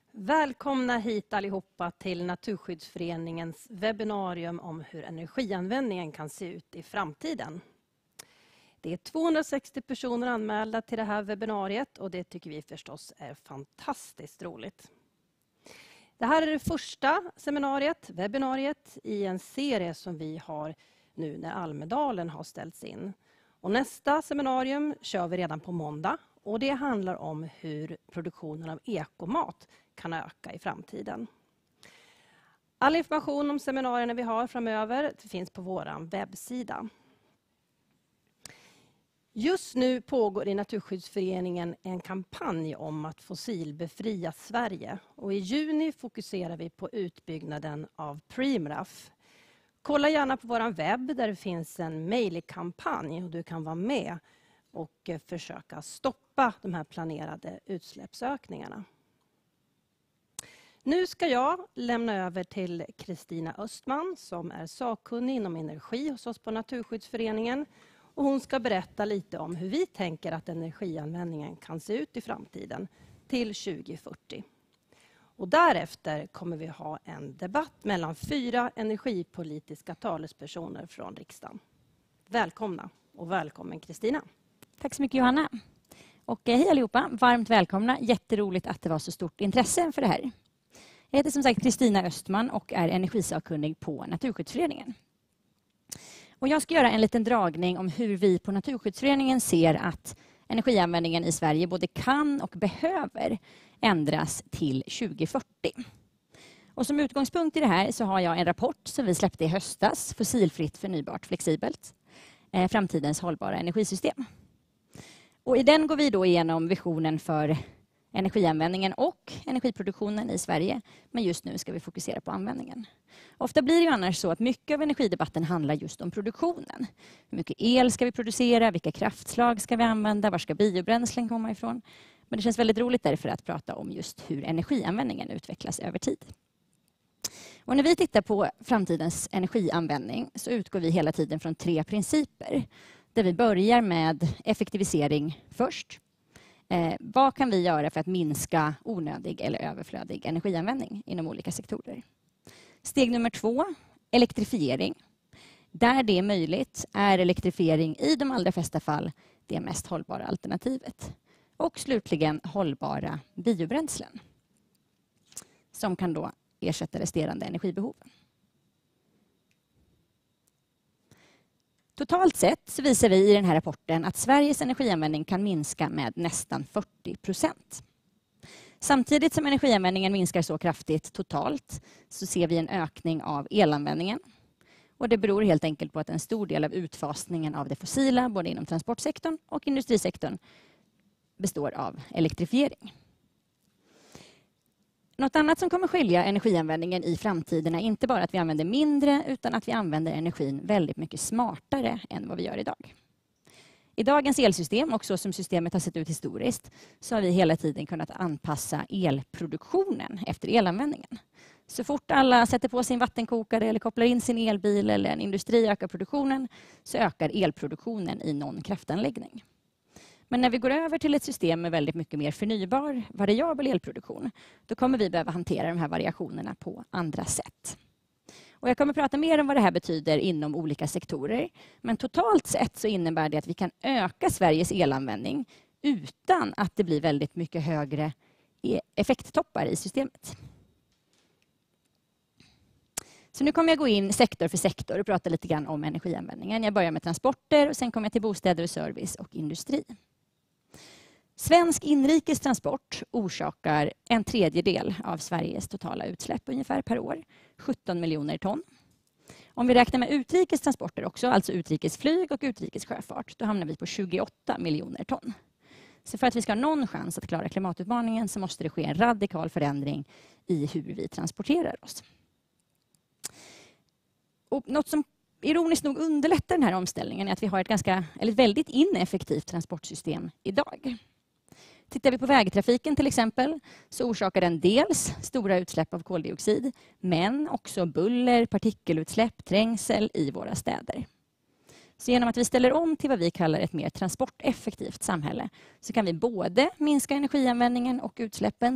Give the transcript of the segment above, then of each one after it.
Välkomna hit allihopa till Naturskyddsföreningens webbinarium om hur energianvändningen kan se ut i framtiden. Det är 260 personer anmälda till det här webbinariet och det tycker vi förstås är fantastiskt roligt. Det här är det första webbinariet i en serie som vi har nu när Almedalen har ställts in. Och nästa seminarium kör vi redan på måndag och det handlar om hur produktionen av ekomat kan öka i framtiden. All information om seminarierna vi har framöver finns på vår webbsida. Just nu pågår i Naturskyddsföreningen en kampanj om att fossilbefria Sverige. Och i juni fokuserar vi på utbyggnaden av Preemraff. Kolla gärna på vår webb där det finns en mejlkampanj och du kan vara med och försöka stoppa de här planerade utsläppsökningarna. Nu ska jag lämna över till Kristina Östman som är sakkunnig inom energi hos oss på Naturskyddsföreningen. Och hon ska berätta lite om hur vi tänker att energianvändningen kan se ut i framtiden till 2040. Och därefter kommer vi ha en debatt mellan 4 energipolitiska talespersoner från riksdagen. Välkomna och välkommen Kristina. Tack så mycket Johanna. Och hej allihopa, varmt välkomna. Jätteroligt att det var så stort intresse för det här. Jag heter som sagt Kristina Östman och är energisakkunnig på Naturskyddsföreningen. Och jag ska göra en liten dragning om hur vi på Naturskyddsföreningen ser att energianvändningen i Sverige både kan och behöver ändras till 2040. Och som utgångspunkt i det här så har jag en rapport som vi släppte i höstas, Fossilfritt, förnybart, flexibelt, framtidens hållbara energisystem. Och i den går vi då igenom visionen för energianvändningen och energiproduktionen i Sverige. Men just nu ska vi fokusera på användningen. Ofta blir det ju annars så att mycket av energidebatten handlar just om produktionen. Hur mycket el ska vi producera? Vilka kraftslag ska vi använda? Var ska biobränslen komma ifrån? Men det känns väldigt roligt därför att prata om just hur energianvändningen utvecklas över tid. Och när vi tittar på framtidens energianvändning så utgår vi hela tiden från 3 principer. Där vi börjar med effektivisering först. Vad kan vi göra för att minska onödig eller överflödig energianvändning inom olika sektorer? Steg nummer 2, elektrifiering. Där det är möjligt är elektrifiering i de allra flesta fall det mest hållbara alternativet. Och slutligen hållbara biobränslen som kan då ersätta resterande energibehov. Totalt sett så visar vi i den här rapporten att Sveriges energianvändning kan minska med nästan 40%. Samtidigt som energianvändningen minskar så kraftigt totalt så ser vi en ökning av elanvändningen. Och det beror helt enkelt på att en stor del av utfasningen av det fossila både inom transportsektorn och industrisektorn består av elektrifiering. Något annat som kommer skilja energianvändningen i framtiden är inte bara att vi använder mindre utan att vi använder energin väldigt mycket smartare än vad vi gör idag. I dagens elsystem, och så som systemet har sett ut historiskt, så har vi hela tiden kunnat anpassa elproduktionen efter elanvändningen. Så fort alla sätter på sin vattenkokare eller kopplar in sin elbil eller en industri ökar produktionen så ökar elproduktionen i någon kraftanläggning. Men när vi går över till ett system med väldigt mycket mer förnybar, variabel elproduktion, då kommer vi behöva hantera de här variationerna på andra sätt. Och jag kommer prata mer om vad det här betyder inom olika sektorer. Men totalt sett så innebär det att vi kan öka Sveriges elanvändning utan att det blir väldigt mycket högre effekttoppar i systemet. Så nu kommer jag gå in sektor för sektor och prata lite grann om energianvändningen. Jag börjar med transporter och sen kommer jag till bostäder och service och industri. Svensk inrikes transport orsakar 1/3 av Sveriges totala utsläpp ungefär per år, 17 miljoner ton. Om vi räknar med utrikes transporter också, alltså utrikesflyg och utrikessjöfart, då hamnar vi på 28 miljoner ton. Så för att vi ska ha någon chans att klara klimatutmaningen så måste det ske en radikal förändring i hur vi transporterar oss. Och något som ironiskt nog underlättar den här omställningen är att vi har ett väldigt ineffektivt transportsystem idag. Tittar vi på vägtrafiken till exempel så orsakar den dels stora utsläpp av koldioxid men också buller, partikelutsläpp, trängsel i våra städer. Så genom att vi ställer om till vad vi kallar ett mer transporteffektivt samhälle så kan vi både minska energianvändningen och utsläppen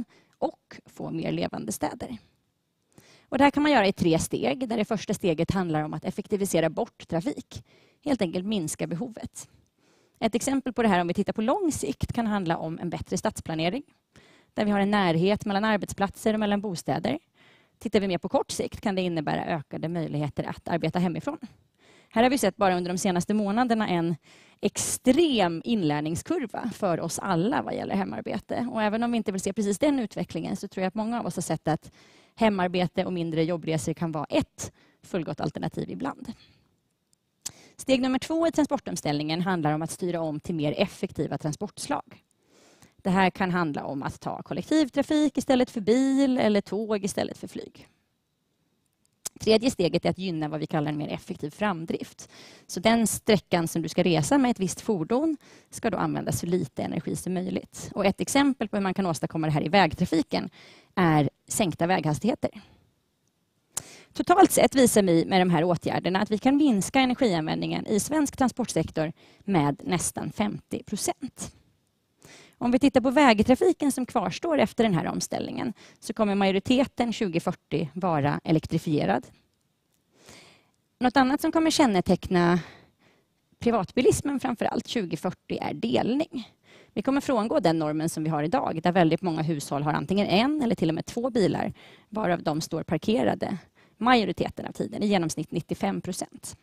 och få mer levande städer. Och det här kan man göra i 3 steg, där det första steget handlar om att effektivisera bort trafik, helt enkelt minska behovet. Ett exempel på det här, om vi tittar på lång sikt, kan handla om en bättre stadsplanering, där vi har en närhet mellan arbetsplatser och mellan bostäder. Tittar vi mer på kort sikt kan det innebära ökade möjligheter att arbeta hemifrån. Här har vi sett bara under de senaste månaderna en extrem inlärningskurva för oss alla vad gäller hemarbete. Och även om vi inte vill se precis den utvecklingen, så tror jag att många av oss har sett att hemarbete och mindre jobbresor kan vara ett fullgott alternativ ibland. Steg nummer 2 i transportomställningen handlar om att styra om till mer effektiva transportslag. Det här kan handla om att ta kollektivtrafik istället för bil eller tåg istället för flyg. Tredje steget är att gynna vad vi kallar en mer effektiv framdrift. Så den sträckan som du ska resa med ett visst fordon ska då använda så lite energi som möjligt. Och ett exempel på hur man kan åstadkomma det här i vägtrafiken är sänkta väghastigheter. Totalt sett visar vi med de här åtgärderna att vi kan minska energianvändningen i svensk transportsektor med nästan 50%. Om vi tittar på vägtrafiken som kvarstår efter den här omställningen, så kommer majoriteten 2040 vara elektrifierad. Något annat som kommer känneteckna privatbilismen framför allt 2040 är delning. Vi kommer frångå den normen som vi har idag, där väldigt många hushåll har antingen 1 eller till och med 2 bilar, varav de står parkerade majoriteten av tiden, i genomsnitt 95%.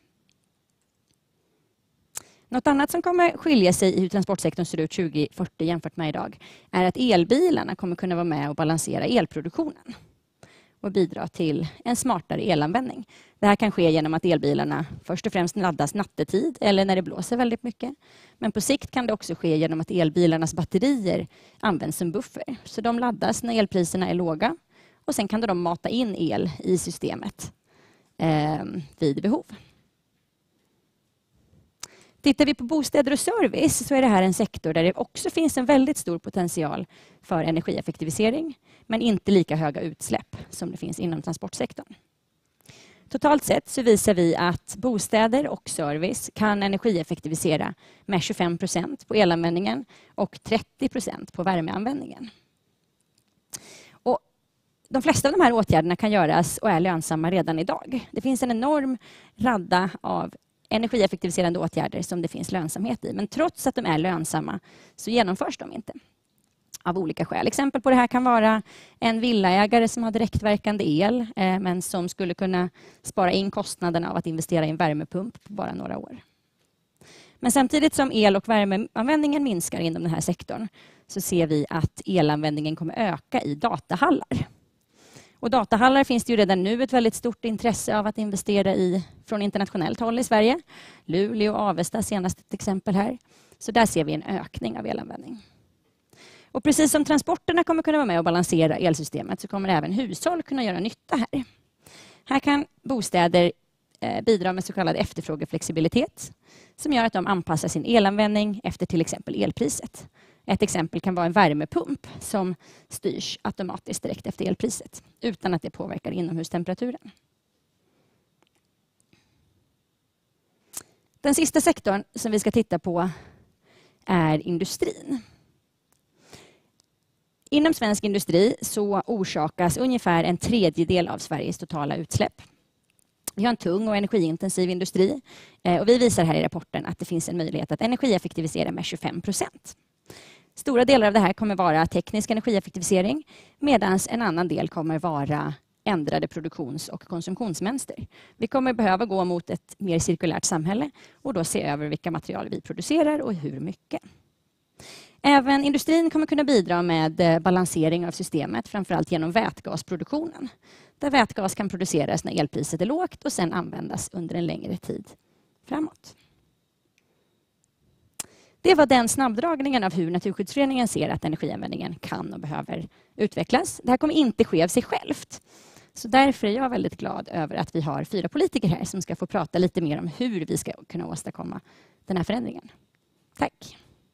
Något annat som kommer skilja sig i hur transportsektorn ser ut 2040 jämfört med idag är att elbilarna kommer kunna vara med och balansera elproduktionen och bidra till en smartare elanvändning. Det här kan ske genom att elbilarna först och främst laddas nattetid eller när det blåser väldigt mycket. Men på sikt kan det också ske genom att elbilarnas batterier används som buffer. Så de laddas när elpriserna är låga och sen kan de mata in el i systemet vid behov. Tittar vi på bostäder och service så är det här en sektor där det också finns en väldigt stor potential för energieffektivisering, men inte lika höga utsläpp som det finns inom transportsektorn. Totalt sett så visar vi att bostäder och service kan energieffektivisera med 25% på elanvändningen och 30% på värmeanvändningen. Och de flesta av de här åtgärderna kan göras och är lönsamma redan idag. Det finns en enorm radda av energieffektiviserande åtgärder som det finns lönsamhet i. Men trots att de är lönsamma så genomförs de inte av olika skäl. Exempel på det här kan vara en villaägare som har direktverkande el men som skulle kunna spara in kostnaderna av att investera i en värmepump på bara några år. Men samtidigt som el- och värmeanvändningen minskar inom den här sektorn så ser vi att elanvändningen kommer öka i datahallar. Och datahallar finns det ju redan nu ett väldigt stort intresse av att investera i från internationellt håll i Sverige. Luleå och Avesta senast ett exempel här. Så där ser vi en ökning av elanvändning. Och precis som transporterna kommer kunna vara med och balansera elsystemet så kommer även hushåll kunna göra nytta här. Här kan bostäder bidra med så kallad efterfrågeflexibilitet som gör att de anpassar sin elanvändning efter till exempel elpriset. Ett exempel kan vara en värmepump som styrs automatiskt direkt efter elpriset utan att det påverkar inomhustemperaturen. Den sista sektorn som vi ska titta på är industrin. Inom svensk industri så orsakas ungefär 1/3 av Sveriges totala utsläpp. Vi har en tung och energiintensiv industri och vi visar här i rapporten att det finns en möjlighet att energieffektivisera med 25%. Stora delar av det här kommer vara teknisk energieffektivisering medan en annan del kommer vara ändrade produktions- och konsumtionsmönster. Vi kommer behöva gå mot ett mer cirkulärt samhälle och då se över vilka material vi producerar och hur mycket. Även industrin kommer kunna bidra med balansering av systemet, framförallt genom vätgasproduktionen. Där vätgas kan produceras när elpriset är lågt och sedan användas under en längre tid framåt. Det var den snabbdragningen av hur Naturskyddsföreningen ser att energianvändningen kan och behöver utvecklas. Det här kommer inte ske av sig självt. Så därför är jag väldigt glad över att vi har 4 politiker här som ska få prata lite mer om hur vi ska kunna åstadkomma den här förändringen. Tack.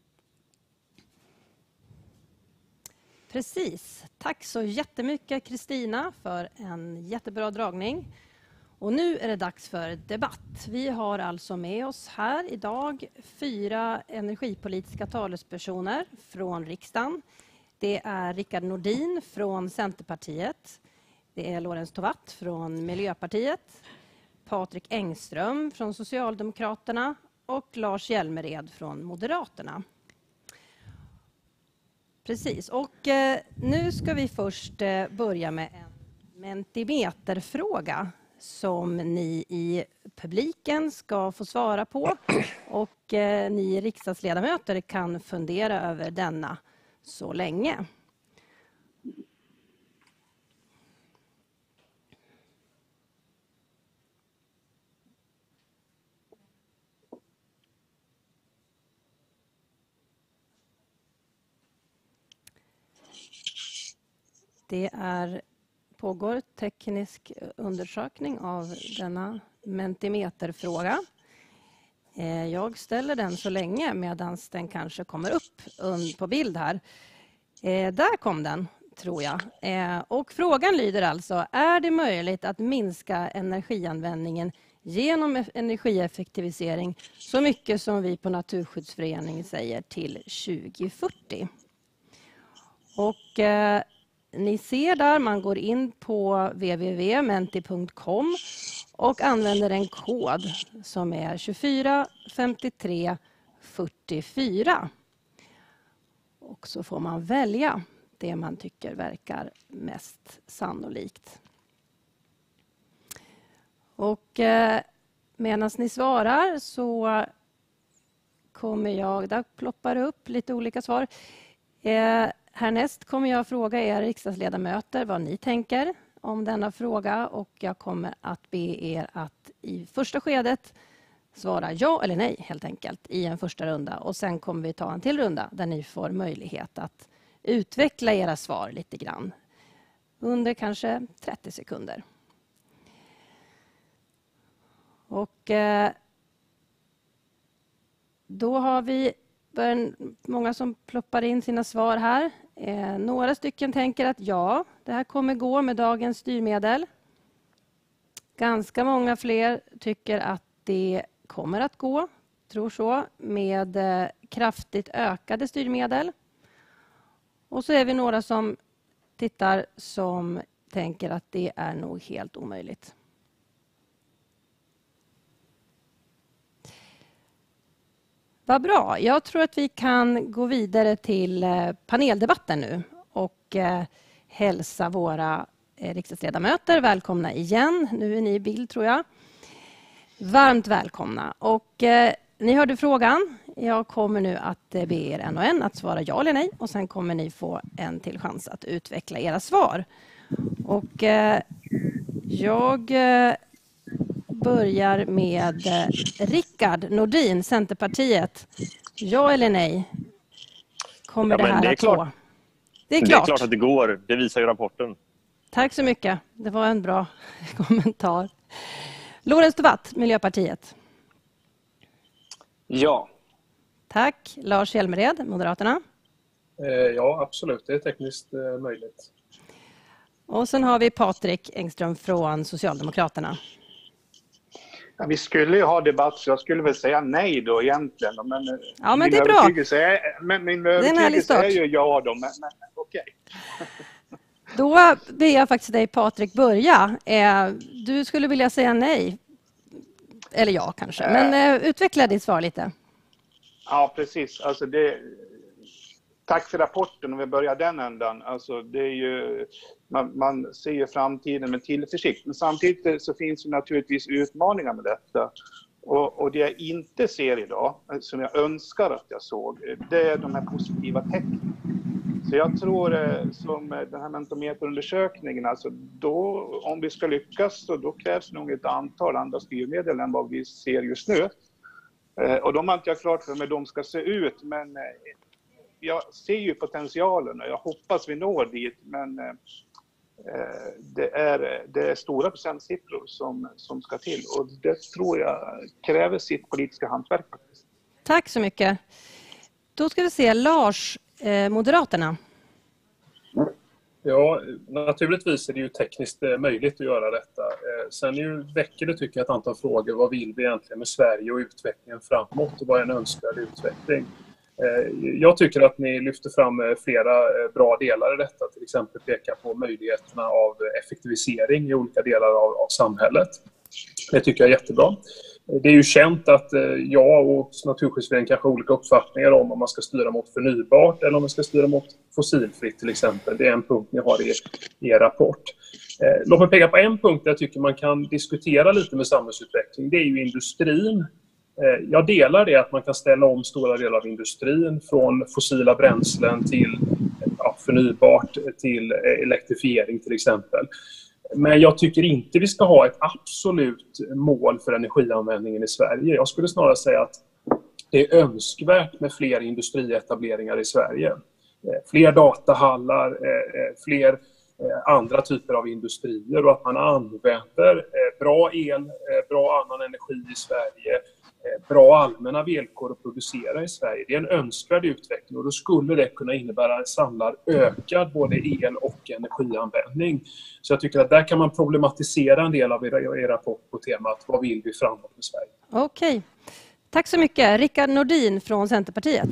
Precis. Tack så jättemycket Kristina för en jättebra dragning. Och nu är det dags för debatt. Vi har alltså med oss här idag 4 energipolitiska talespersoner från riksdagen. Det är Rickard Nordin från Centerpartiet. Det är Lorentz Tovatt från Miljöpartiet. Patrik Engström från Socialdemokraterna och Lars Hjälmered från Moderaterna. Precis, och nu ska vi först börja med en mentimeterfråga som ni i publiken ska få svara på, och ni riksdagsledamöter kan fundera över denna så länge. Det pågår teknisk undersökning av denna mentimeterfråga. Jag ställer den så länge medan den kanske kommer upp på bild här. Där kom den, tror jag. Och frågan lyder alltså: är det möjligt att minska energianvändningen genom energieffektivisering så mycket som vi på Naturskyddsföreningen säger till 2040? Och ni ser där, man går in på www.menti.com och använder en kod som är 24 53 44. Och så får man välja det man tycker verkar mest sannolikt. Och medan ni svarar så kommer där ploppar upp lite olika svar. Härnäst kommer jag fråga er riksdagsledamöter vad ni tänker om denna fråga, och jag kommer att be er att i första skedet svara ja eller nej helt enkelt i en första runda, och sen kommer vi ta en till runda där ni får möjlighet att utveckla era svar lite grann under kanske 30 sekunder. Och då har vi många som ploppar in sina svar här. Några stycken tänker att ja, det här kommer gå med dagens styrmedel. Ganska många fler tycker att det kommer att gå, tror så, med kraftigt ökade styrmedel. Och så är vi några som tittar som tänker att det är nog helt omöjligt. Vad bra. Jag tror att vi kan gå vidare till paneldebatten nu och hälsa våra riksdagsledamöter välkomna igen. Nu är ni i bild, tror jag. Varmt välkomna. Och ni hörde frågan. Jag kommer nu att be er en och en att svara ja eller nej, och sen kommer ni få en till chans att utveckla era svar. Och jag börjar med Rickard Nordin, Centerpartiet. Ja eller nej? Kommer det här att gå? Det är klart att det går. Det visar ju rapporten. Tack så mycket. Det var en bra kommentar. Lorentz Tovatt, Miljöpartiet. Ja. Tack. Lars Hjälmered, Moderaterna. Ja, absolut. Det är tekniskt möjligt. Och sen har vi Patrik Engström från Socialdemokraterna. Ja, vi skulle ju ha debatt, så jag skulle väl säga nej då egentligen. Men, ja, men det är bra. Min övertygelse är ju ja då, men okej. Då ber jag faktiskt dig, Patrik, börja. Du skulle vilja säga nej. Eller ja, kanske. Men utveckla ditt svar lite. Ja, precis. Alltså tack för rapporten, om vi börjar den ändan. Alltså det är ju, man ser ju framtiden med tillförsikt. Men samtidigt så finns det naturligtvis utmaningar med detta. Och det jag inte ser idag, som jag önskar att jag såg, det är de här positiva tecknen. Så jag tror som den här mentometerundersökningen, alltså då, om vi ska lyckas, då krävs nog ett antal andra styrmedel än vad vi ser just nu. Och de har inte jag klart för mig hur de ska se ut, men jag ser ju potentialen och jag hoppas vi når dit, men det är stora procentsiffror som ska till, och det tror jag kräver sitt politiska hantverk faktiskt. Tack så mycket. Då ska vi se Lars, Moderaterna. Ja, naturligtvis är det ju tekniskt möjligt att göra detta. Sen väcker det, tycker jag, ett antal frågor. Vad vill vi egentligen med Sverige och utvecklingen framåt? Och vad är en önskvärd utveckling? Jag tycker att ni lyfter fram flera bra delar i detta. Till exempel peka på möjligheterna av effektivisering i olika delar av samhället. Det tycker jag är jättebra. Det är ju känt att jag och Naturskyddsföreningen kanske har olika uppfattningar om man ska styra mot förnybart eller om man ska styra mot fossilfritt till exempel. Det är en punkt ni har i er rapport. Låt mig peka på en punkt där jag tycker man kan diskutera lite med samhällsutveckling. Det är ju industrin. Jag delar det att man kan ställa om stora delar av industrin från fossila bränslen till förnybart till elektrifiering till exempel. Men jag tycker inte vi ska ha ett absolut mål för energianvändningen i Sverige. Jag skulle snarare säga att det är önskvärt med fler industrietableringar i Sverige. Fler datahallar, fler andra typer av industrier och att man använder bra el, bra annan energi i Sverige, bra allmänna villkor att producera i Sverige. Det är en önskvärd utveckling och då skulle det kunna innebära en samlad ökad både el- och energianvändning. Så jag tycker att där kan man problematisera en del av er rapport på temat vad vill vi framåt med Sverige. Okej. Tack så mycket. Rickard Nordin från Centerpartiet.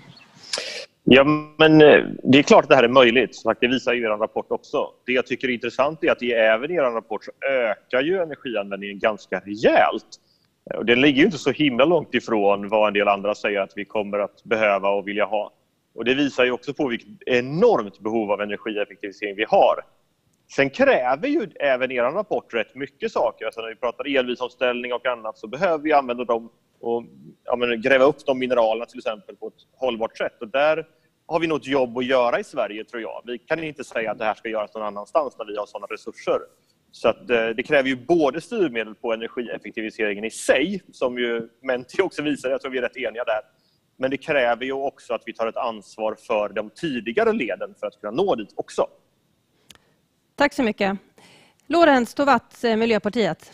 Ja, men det är klart att det här är möjligt. Det visar ju er rapport också. Det jag tycker är intressant är att även i er rapport så ökar ju energianvändningen ganska rejält. Och den ligger ju inte så himla långt ifrån vad en del andra säger att vi kommer att behöva och vilja ha. Och det visar ju också på vilket enormt behov av energieffektivisering vi har. Sen kräver ju även er rapport rätt mycket saker. Alltså när vi pratar elbilsomställning och annat så behöver vi använda dem och gräva upp de mineralerna till exempel på ett hållbart sätt. Och där har vi något jobb att göra i Sverige tror jag. Vi kan inte säga att det här ska göras någon annanstans när vi har sådana resurser. Så att det kräver ju både styrmedel på energieffektiviseringen i sig, som ju Menti också visar, jag tror vi är rätt eniga där. Men det kräver ju också att vi tar ett ansvar för de tidigare leden för att kunna nå dit också. Tack så mycket. Lorentz Tovatt, Miljöpartiet.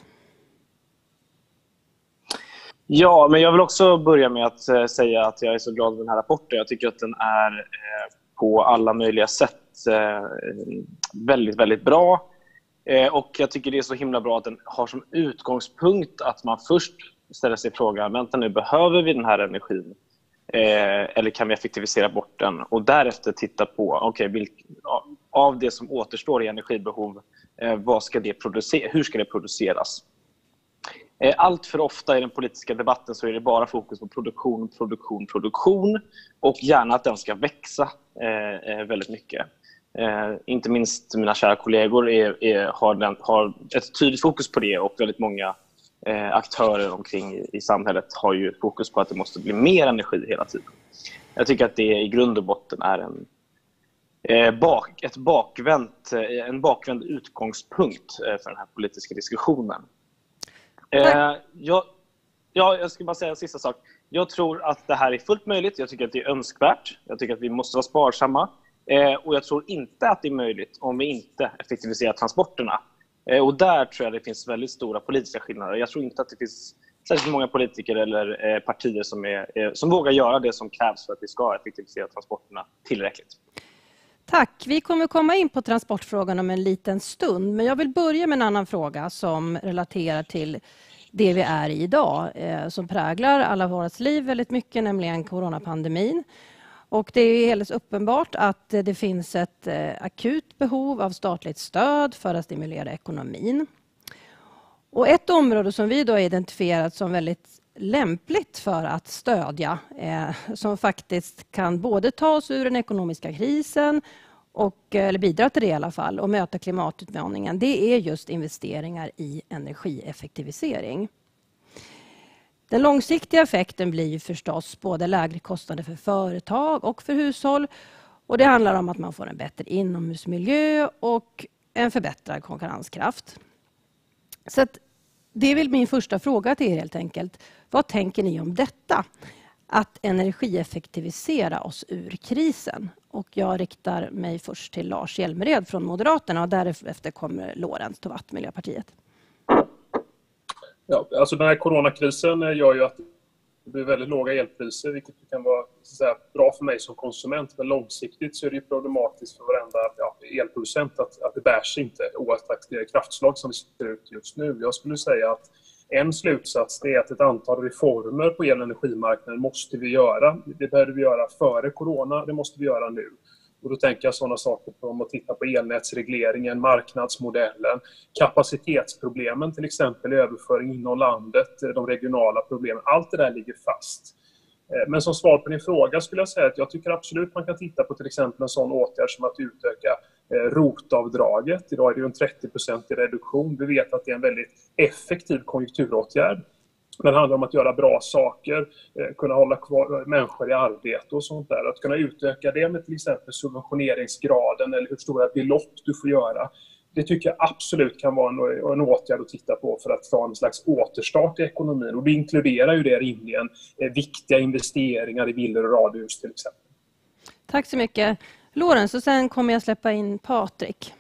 Ja, men jag vill också börja med att säga att jag är så glad över den här rapporten. Jag tycker att den är på alla möjliga sätt väldigt, väldigt bra. Och jag tycker det är så himla bra att den har som utgångspunkt att man först ställer sig frågan, vänta nu, behöver vi den här energin? Eller kan vi effektivisera bort den? Och därefter titta på, av det som återstår i energibehov, hur ska det produceras? Allt för ofta i den politiska debatten så är det bara fokus på produktion och gärna att den ska växa väldigt mycket. Inte minst mina kära kollegor har ett tydligt fokus på det och väldigt många aktörer omkring i samhället har ju fokus på att det måste bli mer energi hela tiden. Jag tycker att det i grund och botten är en bakvänd utgångspunkt för den här politiska diskussionen. Jag ska bara säga en sista sak. Jag tror att det här är fullt möjligt. Jag tycker att det är önskvärt. Jag tycker att vi måste vara sparsamma. Och jag tror inte att det är möjligt om vi inte effektiviserar transporterna. Och där tror jag det finns väldigt stora politiska skillnader. Jag tror inte att det finns särskilt många politiker eller partier som vågar göra det som krävs för att vi ska effektivisera transporterna tillräckligt. Tack. Vi kommer komma in på transportfrågan om en liten stund. Men jag vill börja med en annan fråga som relaterar till det vi är i idag. Som präglar alla våras liv väldigt mycket, nämligen coronapandemin. Och det är helt uppenbart att det finns ett akut behov av statligt stöd för att stimulera ekonomin. Och ett område som vi då har identifierat som väldigt lämpligt för att stödja, som faktiskt kan både ta oss ur den ekonomiska krisen eller bidra till det i alla fall och möta klimatutmaningen, det är just investeringar i energieffektivisering. Den långsiktiga effekten blir ju förstås både lägre kostnader för företag och för hushåll. Och det handlar om att man får en bättre inomhusmiljö och en förbättrad konkurrenskraft. Så att det är väl min första fråga till er helt enkelt. Vad tänker ni om detta? Att energieffektivisera oss ur krisen. Och jag riktar mig först till Lars Hjälmered från Moderaterna och därefter kommer Lorentz Tovatt, Miljöpartiet. Ja, alltså den här coronakrisen gör ju att det blir väldigt låga elpriser, vilket kan vara bra för mig som konsument. Men långsiktigt så är det ju problematiskt för varenda elproducent att det bärs inte, oavsett det kraftslag som det ser ut just nu. Jag skulle säga att En slutsats är att ett antal reformer på el- och energimarknaden måste vi göra. Det behöver vi göra före corona, det måste vi göra nu. Och då tänker jag sådana saker som att titta på elnätsregleringen, marknadsmodellen, kapacitetsproblemen till exempel, överföring inom landet, de regionala problemen. Allt det där ligger fast. Men som svar på din fråga skulle jag säga att jag tycker absolut man kan titta på till exempel en sån åtgärd som att utöka ROT-avdraget. Idag är det ju en 30% reduktion. Vi vet att det är en väldigt effektiv konjunkturåtgärd. Det handlar om att göra bra saker, kunna hålla kvar människor i arbete och sånt där. Att kunna utöka det med till exempel subventioneringsgraden eller hur stora belopp du får göra. Det tycker jag absolut kan vara en åtgärd att titta på för att ta en slags återstart i ekonomin. Och det inkluderar ju det rimligen viktiga investeringar i villor och radhus till exempel. Tack så mycket. Lorentz, och sen kommer jag släppa in Patrik.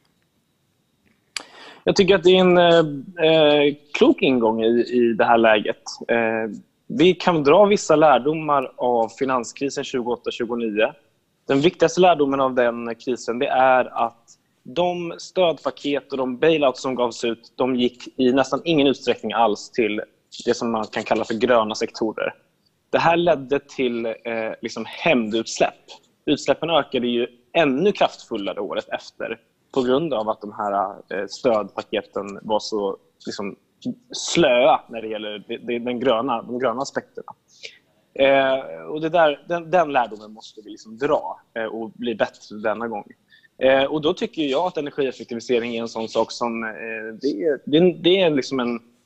Jag tycker att det är en klok ingång i det här läget. Vi kan dra vissa lärdomar av finanskrisen 2008-2009. Den viktigaste lärdomen av den krisen, det är att de stödpaket och de bailouts som gavs ut, de gick i nästan ingen utsträckning alls till det som man kan kalla för gröna sektorer. Det här ledde till hämndutsläpp. Utsläppen ökade ju ännu kraftfullare året efter på grund av att de här stödpaketen var så slöa när det gäller de gröna aspekterna. Och den lärdomen måste vi dra och bli bättre denna gång. Och då tycker jag att energieffektivisering är en sån sak som det är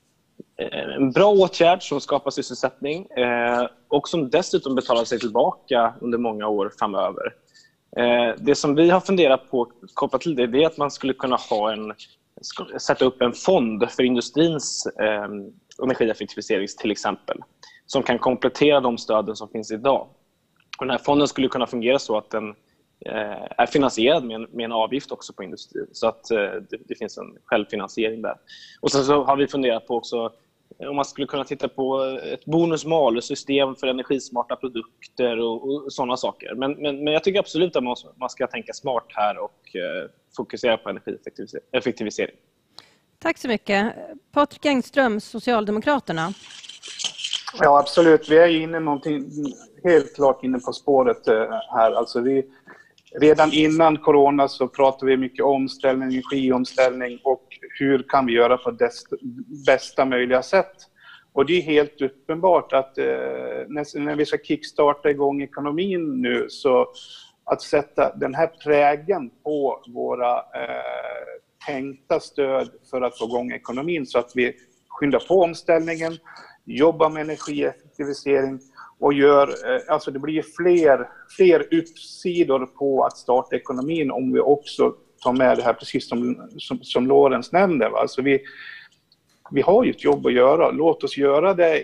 en bra åtgärd som skapar sysselsättning och som dessutom betalar sig tillbaka under många år framöver. Det som vi har funderat på kopplat till det är att man skulle kunna sätta upp en fond för industrins energieffektivisering till exempel, som kan komplettera de stöden som finns idag. Och den här fonden skulle kunna fungera så att den är finansierad med en avgift också på industrin, så att det finns en självfinansiering där. Och sen så har vi funderat på också om man skulle kunna titta på ett bonus-malus-system för energismarta produkter och sådana saker. Men jag tycker absolut att man ska tänka smart här och fokusera på energieffektivisering. Tack så mycket. Patrik Engström, Socialdemokraterna. Ja, absolut. Vi är inne helt klart inne på spåret här. Alltså redan innan corona så pratade vi mycket omställning, energiomställning och hur kan vi göra på bästa möjliga sätt. Och det är helt uppenbart att när vi ska kickstarta igång ekonomin nu, så att sätta den här prägen på våra tänkta stöd för att få igång ekonomin så att vi skyndar på omställningen, jobbar med energieffektivisering och det blir fler uppsidor på att starta ekonomin om vi också tar med det här precis som Lorentz nämnde. Alltså vi har ju ett jobb att göra. Låt oss göra det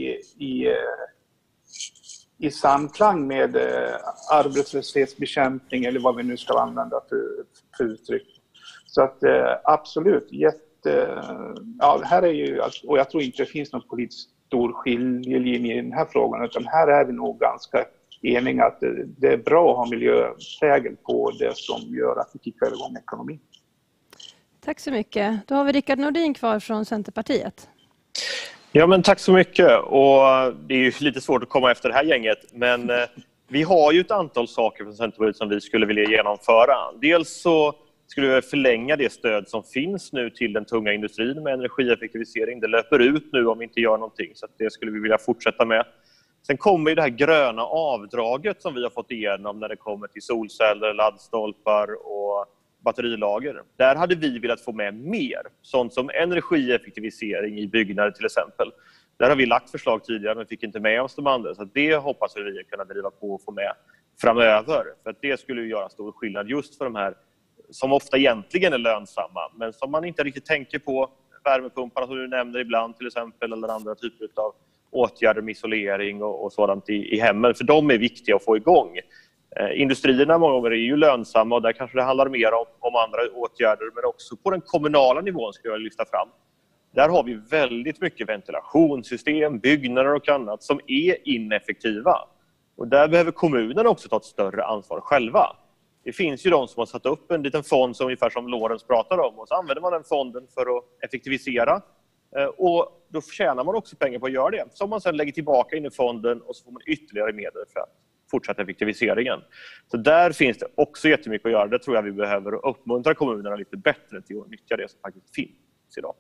i samklang med arbetslöshetsbekämpning eller vad vi nu ska använda för uttryck. Så att absolut, här är ju, och jag tror inte det finns någon politisk stor skiljelinje i den här frågan, utan här är vi nog ganska eniga att det är bra att ha miljöprägel på det som gör att vi kickar igång ekonomin. Tack så mycket. Då har vi Rickard Nordin kvar från Centerpartiet. Ja, men tack så mycket. Och det är ju lite svårt att komma efter det här gänget, men vi har ju ett antal saker från Centerpartiet som vi skulle vilja genomföra. Dels så skulle vi förlänga det stöd som finns nu till den tunga industrin med energieffektivisering. Det löper ut nu om vi inte gör någonting, så att det skulle vi vilja fortsätta med. Sen kommer ju det här gröna avdraget som vi har fått igenom när det kommer till solceller, laddstolpar och batterilager. Där hade vi velat få med mer, sånt som energieffektivisering i byggnader till exempel. Där har vi lagt förslag tidigare men fick inte med oss de andra, så det hoppas vi kunna driva på och få med framöver. För att det skulle ju göra stor skillnad just för de här som ofta egentligen är lönsamma men som man inte riktigt tänker på. Värmepumparna som du nämner ibland till exempel, eller andra typer av åtgärder med isolering och sådant i hemmen. För de är viktiga att få igång. Industrierna många gånger är ju lönsamma och där kanske det handlar mer om andra åtgärder, men också på den kommunala nivån skulle jag lyfta fram. Där har vi väldigt mycket ventilationssystem, byggnader och annat som är ineffektiva. Och där behöver kommunen också ta ett större ansvar själva. Det finns ju de som har satt upp en liten fond som ungefär som Lorentz pratar om, och så använder man den fonden för att effektivisera. Och då tjänar man också pengar på att göra det. Som man sedan lägger tillbaka in i fonden och så får man ytterligare medel för att fortsätta effektiviseringen. Så där finns det också jättemycket att göra. Det tror jag vi behöver uppmuntra kommunerna lite bättre till att nyttja det som faktiskt finns idag.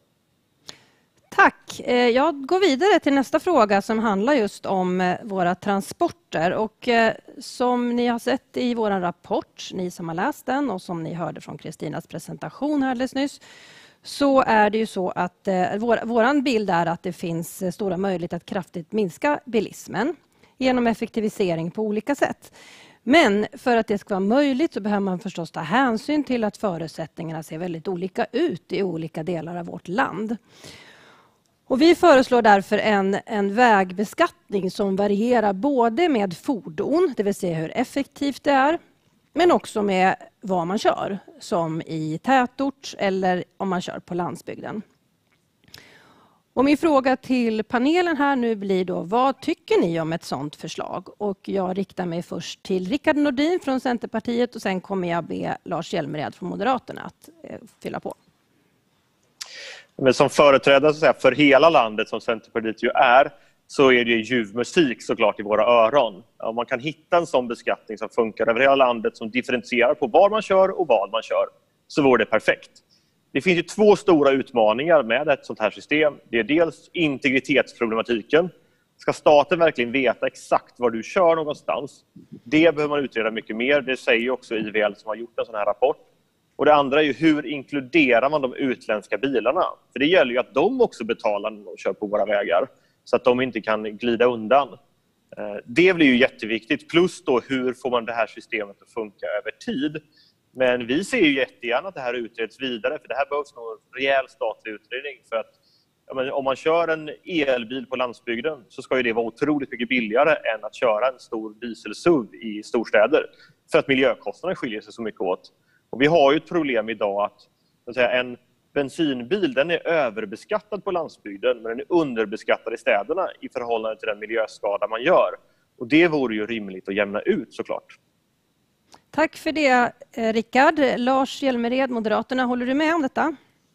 Tack. Jag går vidare till nästa fråga som handlar just om våra transporter. Och som ni har sett i vår rapport, ni som har läst den och som ni hörde från Kristinas presentation här alldeles nyss, så är det ju så att våran bild är att det finns stora möjligheter att kraftigt minska bilismen genom effektivisering på olika sätt. Men för att det ska vara möjligt så behöver man förstås ta hänsyn till att förutsättningarna ser väldigt olika ut i olika delar av vårt land. Och vi föreslår därför en vägbeskattning som varierar både med fordon, det vill säga hur effektivt det är, men också med vad man kör, som i tätort eller om man kör på landsbygden. Och min fråga till panelen här nu blir då, vad tycker ni om ett sådant förslag? Och jag riktar mig först till Rickard Nordin från Centerpartiet och sen kommer jag be Lars Hjälmered från Moderaterna att fylla på. Men som företrädare så att säga, för hela landet som Centerpartiet ju är, så är det ljuv musik såklart i våra öron. Om man kan hitta en sån beskattning som funkar över hela landet, som differentierar på var man kör och vad man kör, så vore det perfekt. Det finns ju två stora utmaningar med ett sånt här system. Det är dels integritetsproblematiken. Ska staten verkligen veta exakt var du kör någonstans? Det behöver man utreda mycket mer. Det säger ju också IVL som har gjort en sån här rapport. Och det andra är ju, hur inkluderar man de utländska bilarna? För det gäller ju att de också betalar när de kör på våra vägar, så att de inte kan glida undan. Det blir ju jätteviktigt. Plus då, hur får man det här systemet att funka över tid? Men vi ser ju jättegärna att det här utreds vidare, för det här behövs nog en rejäl statlig utredning. För att om man kör en elbil på landsbygden så ska ju det vara otroligt mycket billigare än att köra en stor diesel-SUV i storstäder. För att miljökostnaderna skiljer sig så mycket åt. Och vi har ju ett problem idag att en bensinbil, den är överbeskattad på landsbygden, men den är underbeskattad i städerna i förhållande till den miljöskada man gör. Och det vore ju rimligt att jämna ut såklart. Tack för det, Rickard. Lars Hjälmered, Moderaterna, håller du med om detta?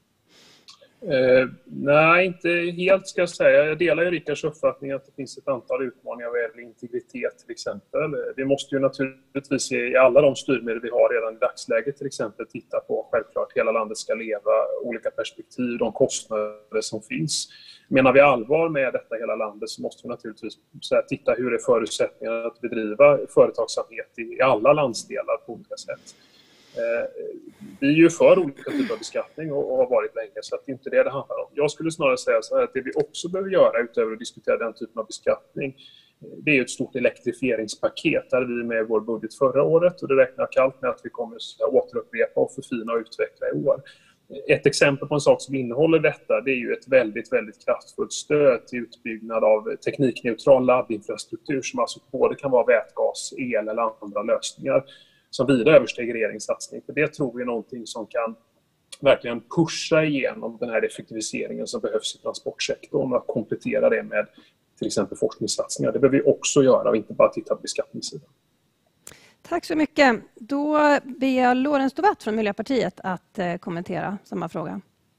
Nej, inte helt ska jag säga. Jag delar ju Rickards uppfattning att det finns ett antal utmaningar vad gäller integritet till exempel. Vi måste ju naturligtvis i alla de styrmedel vi har redan i dagsläget till exempel titta på självklart hela landet ska leva, olika perspektiv, de kostnader som finns. Menar vi allvar med detta hela landet så måste vi naturligtvis titta hur är förutsättningarna att bedriva företagsamhet i alla landsdelar på olika sätt. Vi är ju för olika typer av beskattning och har varit länge, så att det är inte det handlar om. Jag skulle snarare säga så här att det vi också behöver göra utöver att diskutera den typen av beskattning, det är ett stort elektrifieringspaket där vi med vår budget förra året, och det räknar kallt med att vi kommer att återupprepa och förfina och utveckla i år. Ett exempel på en sak som innehåller detta, det är ju ett väldigt, väldigt kraftfullt stöd till utbyggnad av teknikneutral laddinfrastruktur som alltså både kan vara vätgas, el eller andra lösningar som vida överstiger regeringens satsning. För det tror vi är någonting som kan verkligen pusha igenom den här effektiviseringen som behövs i transportsektorn och komplettera det med till exempel forskningssatsningar. Det behöver vi också göra och inte bara titta på beskattningssidan. Tack så mycket. Då ber jag Lorentz Tovatt från Miljöpartiet att kommentera samma fråga.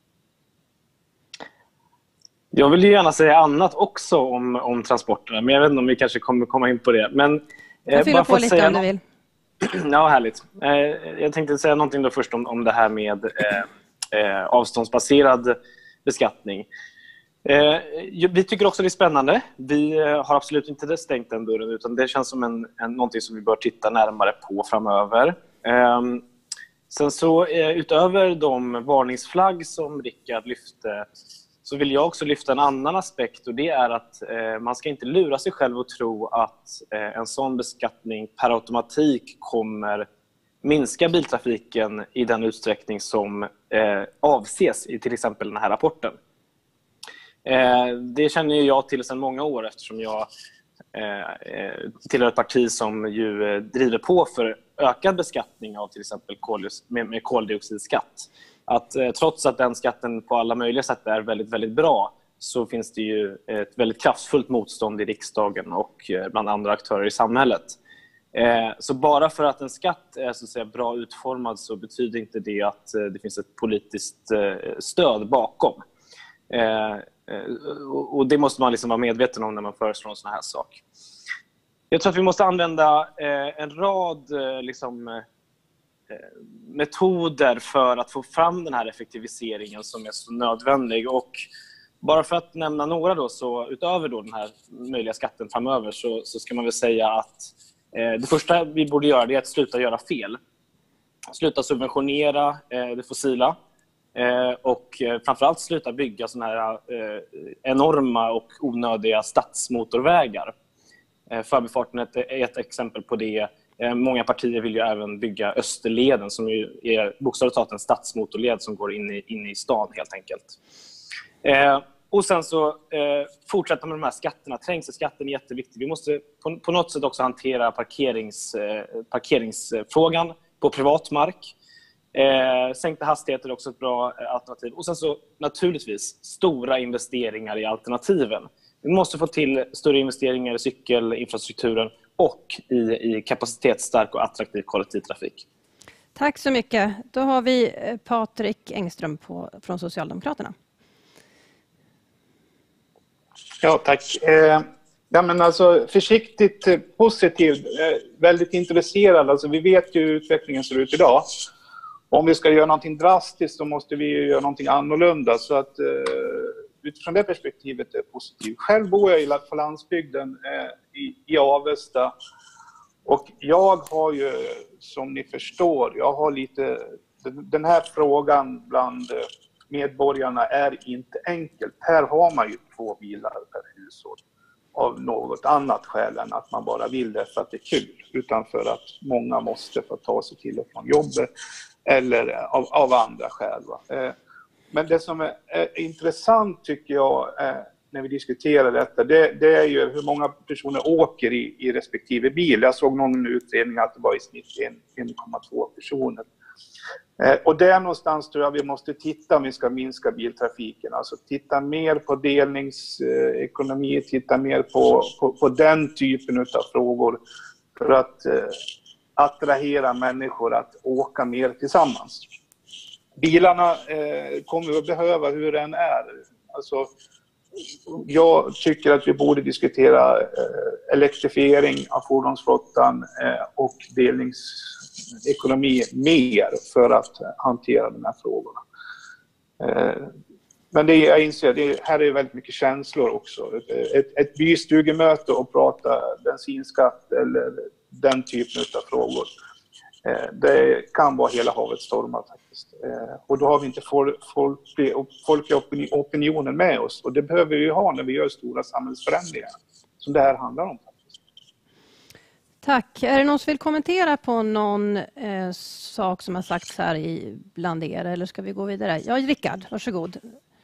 Jag vill ju gärna säga annat också om transporterna, men jag vet inte om vi kanske kommer komma in på det. Men jag fyller på lite om du vill. Ja, härligt. Jag tänkte säga någonting då först om det här med avståndsbaserad beskattning. Vi tycker också det är spännande. Vi har absolut inte stängt den dörren, utan det känns som någonting som vi bör titta närmare på framöver. Sen så utöver de varningsflagg som Rickard lyfte, så vill jag också lyfta en annan aspekt, och det är att man ska inte lura sig själv och tro att en sån beskattning per automatik kommer minska biltrafiken i den utsträckning som avses i till exempel den här rapporten. Det känner jag till sedan många år, eftersom jag tillhör ett parti som ju driver på för ökad beskattning av till exempel med koldioxidskatt. Att trots att den skatten på alla möjliga sätt är väldigt, väldigt bra, så finns det ju ett väldigt kraftfullt motstånd i riksdagen och bland andra aktörer i samhället. Så bara för att en skatt är så att säga bra utformad, så betyder inte det att det finns ett politiskt stöd bakom. Och det måste man liksom vara medveten om när man föreslår en sån här sak. Jag tror att vi måste använda en rad metoder för att få fram den här effektiviseringen som är så nödvändig. Och bara för att nämna några då, så utöver då den här möjliga skatten framöver, så ska man väl säga att det första vi borde göra är att sluta göra fel. Sluta subventionera det fossila och framförallt sluta bygga såna här enorma och onödiga stadsmotorvägar. Förbifarten är ett exempel på det. Många partier vill ju även bygga Österleden som ju är bokstavligt talat en stadsmotorled som går in i stan helt enkelt. Och sen så fortsätta med de här skatterna. Trängselskatten är jätteviktig. Vi måste på något sätt också hantera parkeringsfrågan på privat mark. Sänkta hastigheter är också ett bra alternativ. Och sen så naturligtvis stora investeringar i alternativen. Vi måste få till större investeringar i cykelinfrastrukturen och i kapacitetsstark och attraktiv kollektivtrafik. Tack så mycket. Då har vi Patrik Engström från Socialdemokraterna. Ja, tack. Ja, men alltså, försiktigt positiv, väldigt intresserad. Alltså, vi vet ju hur utvecklingen ser ut idag. Om vi ska göra någonting drastiskt så måste vi göra någonting annorlunda. Så att utifrån det perspektivet är positivt. Själv bor jag på landsbygden i Avesta. Och jag har ju, som ni förstår, jag har lite... Den här frågan bland medborgarna är inte enkelt. Här har man ju 2 bilar per hushåll. Av något annat skäl än att man bara vill det för att det är kul. Utan för att många måste få ta sig till och från jobbet. Eller av andra skäl. Men det som är intressant tycker jag när vi diskuterar detta, det är ju hur många personer åker i respektive bil. Jag såg någon utredning att det var i snitt 1,2 personer. Och där någonstans tror jag vi måste titta om vi ska minska biltrafiken. Alltså titta mer på delningsekonomi, titta mer på den typen av frågor för att attrahera människor att åka mer tillsammans. Bilarna kommer vi att behöva hur den är. Alltså, jag tycker att vi borde diskutera elektrifiering av fordonsflottan och delningsekonomi mer för att hantera de här frågorna. Men jag inser det här är väldigt mycket känslor också. Ett bystugemöte och prata bensinskatt eller den typen av frågor. Det kan vara hela havet stormat faktiskt. Och då har vi inte folkliga opinionen med oss. Och det behöver vi ha när vi gör stora samhällsförändringar. Som det här handlar om faktiskt. Tack. Är det någon som vill kommentera på någon sak som har sagts här bland er? Eller ska vi gå vidare? Ja, Rickard, varsågod.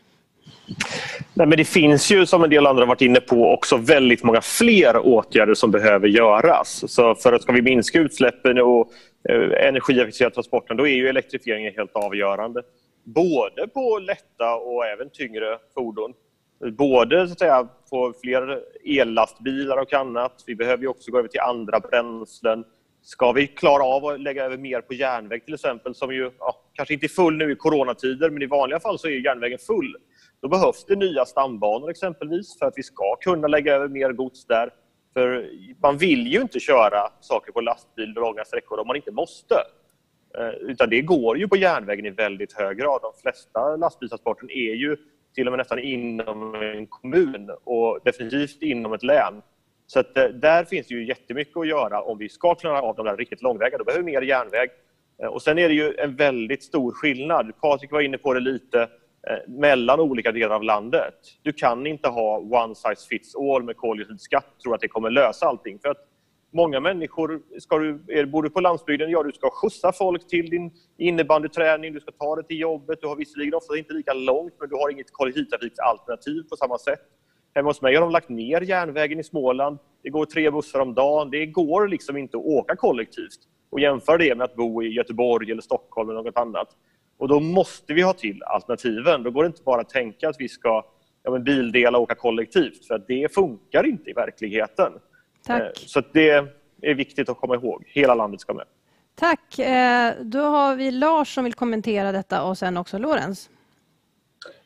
Nej, men det finns ju, som en del andra varit inne på, också väldigt många fler åtgärder som behöver göras. Så för att ska vi minska utsläppen och energieffektivisera transporten, då är ju elektrifieringen helt avgörande. Både på lätta och även tyngre fordon. Både så att säga, på fler ellastbilar och annat. Vi behöver ju också gå över till andra bränslen. Ska vi klara av att lägga över mer på järnväg till exempel, som ju kanske inte är full nu i coronatider, men i vanliga fall så är järnvägen full. Då behövs det nya stambanor exempelvis för att vi ska kunna lägga över mer gods där. För man vill ju inte köra saker på lastbil långa sträckor om man inte måste. Utan det går ju på järnvägen i väldigt hög grad. De flesta lastbilstransporten är ju till och med nästan inom en kommun och definitivt inom ett län. Så att där finns det ju jättemycket att göra om vi ska klara av de där riktigt långväga. Då behöver vi mer järnväg. Och sen är det ju en väldigt stor skillnad. Patrik var inne på det lite. Mellan olika delar av landet. Du kan inte ha one size fits all med koldioxidskatt och tro att det kommer lösa allting. För att många människor, bor du på landsbygden, du ska skjutsa folk till din innebandyträning, du ska ta det till jobbet, du har visserligen ofta inte lika långt, men du har inget kollektivtrafiksalternativ på samma sätt. Hemma hos mig har de lagt ner järnvägen i Småland. Det går 3 bussar om dagen. Det går liksom inte att åka kollektivt. Och jämföra det med att bo i Göteborg eller Stockholm eller något annat. Och då måste vi ha till alternativen. Då går det inte bara att tänka att vi ska bildela och åka kollektivt. För att det funkar inte i verkligheten. Tack. Så att det är viktigt att komma ihåg. Hela landet ska med. Tack. Då har vi Lars som vill kommentera detta och sen också Lorenz.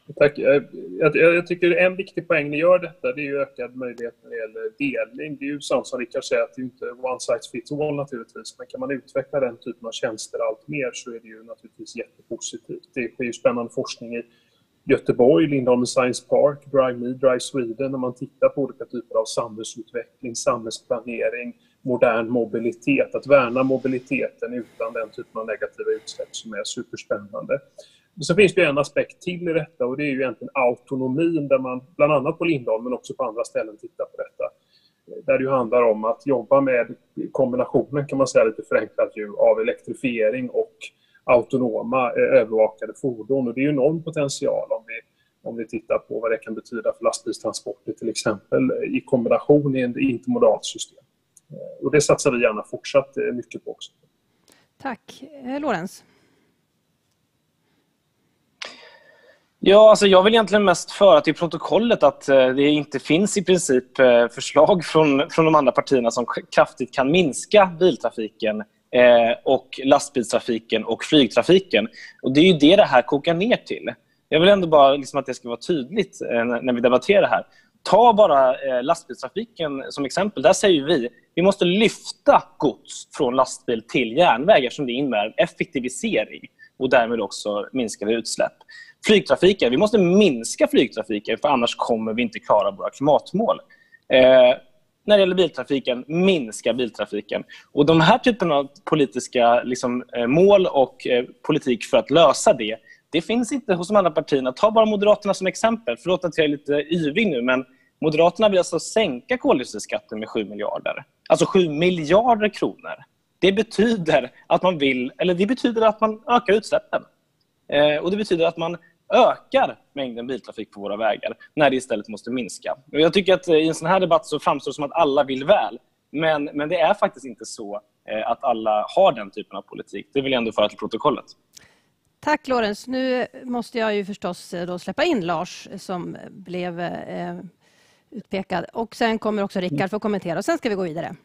Tack. Jag tycker en viktig poäng ni gör detta, det är ju ökad möjlighet när det gäller delning. Det är ju sant som Rickard säger att det är inte one size fits all naturligtvis, men kan man utveckla den typen av tjänster allt mer så är det ju naturligtvis jättepositivt. Det sker ju spännande forskning i Göteborg, Lindholmen Science Park, Drive Me, Drive Sweden, när man tittar på olika typer av samhällsutveckling, samhällsplanering, modern mobilitet, att värna mobiliteten utan den typen av negativa utsläpp som är superspännande. Så finns det en aspekt till i detta och det är ju egentligen autonomin där man bland annat på Lindholmen men också på andra ställen tittar på detta. Där det ju handlar om att jobba med kombinationen kan man säga lite förenklat ju av elektrifiering och autonoma övervakade fordon och det är ju enorm potential om vi tittar på vad det kan betyda för lastbilstransporter till exempel i kombination i ett intermodalt system. Och det satsar vi gärna fortsatt mycket på också. Tack. Lorenz? Ja, alltså jag vill egentligen mest föra till protokollet att det inte finns i princip förslag från de andra partierna som kraftigt kan minska biltrafiken och lastbilstrafiken och flygtrafiken. Och det är ju det här kokar ner till. Jag vill ändå bara att det ska vara tydligt när vi debatterar det här. Ta bara lastbilstrafiken som exempel. Där säger vi måste lyfta gods från lastbil till järnväg eftersom det innebär effektivisering och därmed också minskade utsläpp. Flygtrafiken, vi måste minska flygtrafiken för annars kommer vi inte klara våra klimatmål. När det gäller biltrafiken, minska biltrafiken. Och de här typen av politiska mål och politik för att lösa det finns inte hos de andra partierna. Ta bara Moderaterna som exempel. Förlåt att jag är lite yvig nu, men Moderaterna vill alltså sänka koldioxidskatten med 7 miljarder. Alltså 7 miljarder kronor. Det betyder att man ökar utsläppen. Och det betyder att man ökar mängden biltrafik på våra vägar när det istället måste minska. Och jag tycker att i en sån här debatt så framstår det som att alla vill väl. Men det är faktiskt inte så att alla har den typen av politik. Det vill jag ändå föra till protokollet. Tack Lorenz. Nu måste jag ju förstås då släppa in Lars som blev utpekad. Och sen kommer också Rickard få kommentera och sen ska vi gå vidare.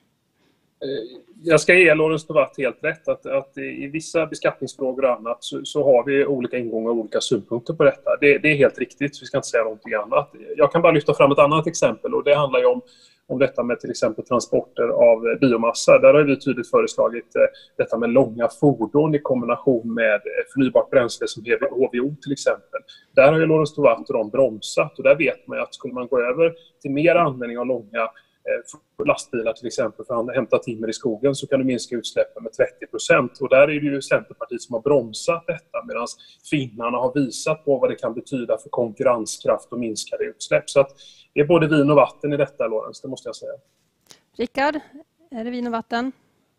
Jag ska ge Lorenz Tovatt helt rätt att i vissa beskattningsfrågor och annat så har vi olika ingångar och olika synpunkter på detta. Det är helt riktigt, vi ska inte säga någonting annat. Jag kan bara lyfta fram ett annat exempel och det handlar ju om detta med till exempel transporter av biomassa. Där har vi tydligt föreslagit detta med långa fordon i kombination med förnybart bränsle som HVO till exempel. Där har ju Lorenz Tovatt och de bromsat och där vet man att skulle man gå över till mer användning av långa lastbilar till exempel för att hämta timmer i skogen så kan du minska utsläppen med 30%. Och där är det ju Centerpartiet som har bromsat detta medan finnarna har visat på vad det kan betyda för konkurrenskraft och minskade utsläpp. Så att det är både vin och vatten i detta, Lorenz, det måste jag säga. Rickard, är det vin och vatten?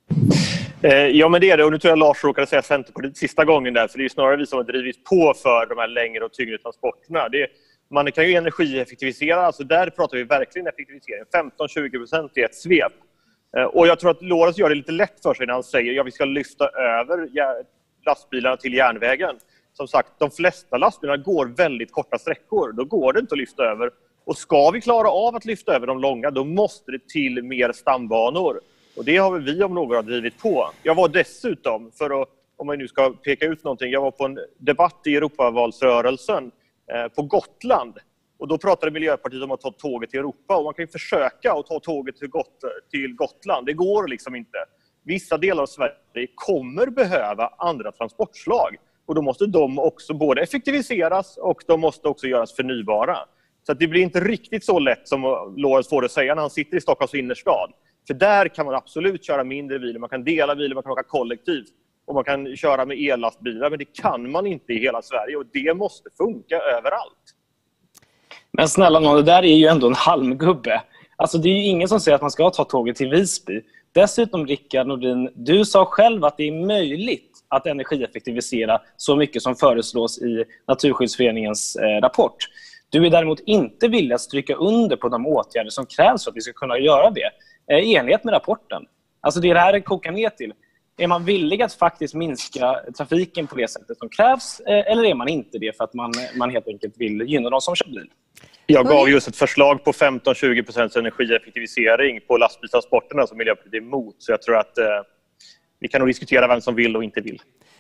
Ja, men det är det. Och nu tror jag Lars råkade säga Centerpartiet sista gången där. För det är snarare vi som har drivit på för de här längre och tyngre transporterna. Man kan ju energieffektivisera, alltså där pratar vi verkligen effektivisering. 15-20% i ett svep. Och jag tror att Lorenz gör det lite lätt för sig när han säger att vi ska lyfta över lastbilarna till järnvägen. Som sagt, de flesta lastbilarna går väldigt korta sträckor. Då går det inte att lyfta över. Och ska vi klara av att lyfta över de långa, då måste det till mer stambanor. Och det har vi om några drivit på. Jag var dessutom, om man nu ska peka ut någonting, jag var på en debatt i Europavalsrörelsen på Gotland. Och då pratade Miljöpartiet om att ta tåget till Europa. Och man kan ju försöka att ta tåget till Gotland. Det går liksom inte. Vissa delar av Sverige kommer behöva andra transportslag. Och då måste de också både effektiviseras och de måste också göras förnybara. Så att det blir inte riktigt så lätt som Lorenz får det säga när han sitter i Stockholms innerstad. För där kan man absolut köra mindre bilar. Man kan dela bilar, man kan åka kollektivt. Och man kan köra med ellastbilar, men det kan man inte i hela Sverige. Och det måste funka överallt. Men snälla någon, det där är ju ändå en halmgubbe. Alltså det är ju ingen som säger att man ska ta tåget till Visby. Dessutom, Rickard Nordin, du sa själv att det är möjligt att energieffektivisera så mycket som föreslås i Naturskyddsföreningens rapport. Du är däremot inte villig att stryka under på de åtgärder som krävs för att vi ska kunna göra det i enlighet med rapporten. Alltså det här kokar ner till. Är man villig att faktiskt minska trafiken på det sättet som krävs eller är man inte det för att man helt enkelt vill gynna de som kör bil? Jag gav just ett förslag på 15-20% energieffektivisering på lastbilstransporterna som Miljöpartiet är emot. Så jag tror att vi kan nog diskutera vem som vill och inte vill.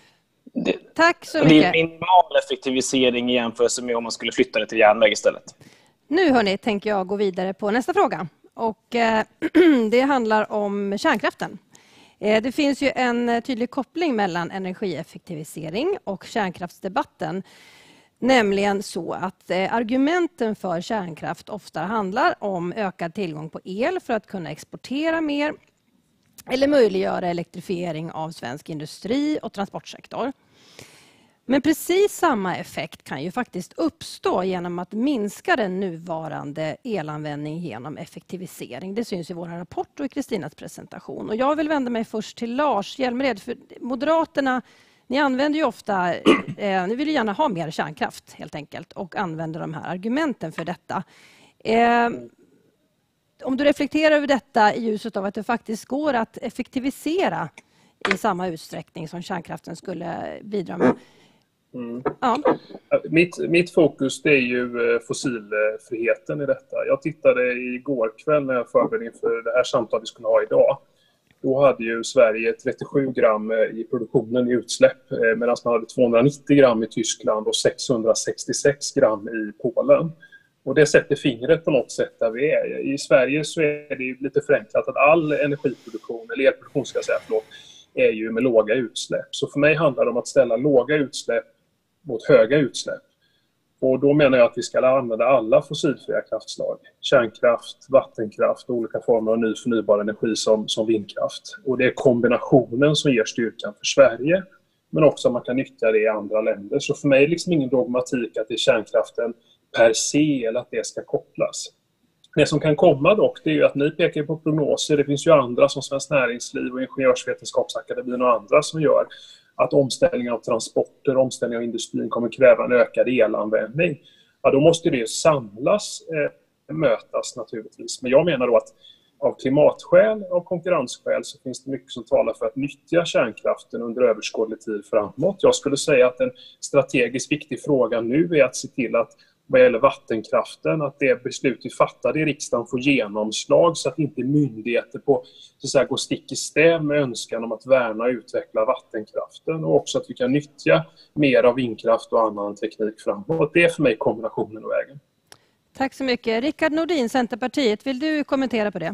Tack så Det mycket. är minimal effektivisering i jämförelse med om man skulle flytta det till järnväg istället. Nu hörni, tänker jag gå vidare på nästa fråga. Och det handlar om kärnkraften. Det finns ju en tydlig koppling mellan energieffektivisering och kärnkraftsdebatten. Nämligen så att argumenten för kärnkraft ofta handlar om ökad tillgång på el för att kunna exportera mer eller möjliggöra elektrifiering av svensk industri och transportsektor. Men precis samma effekt kan ju faktiskt uppstå genom att minska den nuvarande elanvändning genom effektivisering. Det syns i vår rapport och i Kristinas presentation. Och jag vill vända mig först till Lars Hjälmered. För Moderaterna, ni använder ju ofta, ni vill ju gärna ha mer kärnkraft helt enkelt och använder de här argumenten för detta. Om du reflekterar över detta i ljuset av att det faktiskt går att effektivisera i samma utsträckning som kärnkraften skulle bidra med. Ja. Mitt fokus det är ju fossilfriheten i detta. Jag tittade igår kväll när jag förberedde inför det här samtalet vi skulle ha idag. Då hade ju Sverige 37 gram i produktionen i utsläpp medan man hade 290 gram i Tyskland och 666 gram i Polen. Och det sätter fingret på något sätt där vi är. I Sverige så är det ju lite förenklat att all energiproduktion, eller elproduktion ska jag säga, är ju med låga utsläpp. Så för mig handlar det om att ställa låga utsläpp mot höga utsläpp. Och då menar jag att vi ska använda alla fossilfria kraftslag. Kärnkraft, vattenkraft och olika former av ny förnybar energi som vindkraft. Och det är kombinationen som ger styrkan för Sverige. Men också att man kan nyttja det i andra länder. Så för mig är det liksom ingen dogmatik att det är kärnkraften per se eller att det ska kopplas. Det som kan komma dock det är ju att ni pekar på prognoser. Det finns ju andra som Svenskt Näringsliv och Ingenjörsvetenskapsakademin och andra som gör att omställning av transporter, omställning av industrin kommer kräva en ökad elanvändning. Ja, då måste det samlas, mötas naturligtvis. Men jag menar då att av klimatskäl och konkurrensskäl så finns det mycket som talar för att nyttja kärnkraften under överskådlig tid framåt. Jag skulle säga att en strategiskt viktig fråga nu är att se till att vad gäller vattenkraften, att det beslut vi fattade i riksdagen får genomslag så att inte myndigheter på så att säga, går stick i stäv med önskan om att värna och utveckla vattenkraften och också att vi kan nyttja mer av vindkraft och annan teknik framåt. Det är för mig kombinationen och vägen. Tack så mycket. Rickard Nordin, Centerpartiet, vill du kommentera på det?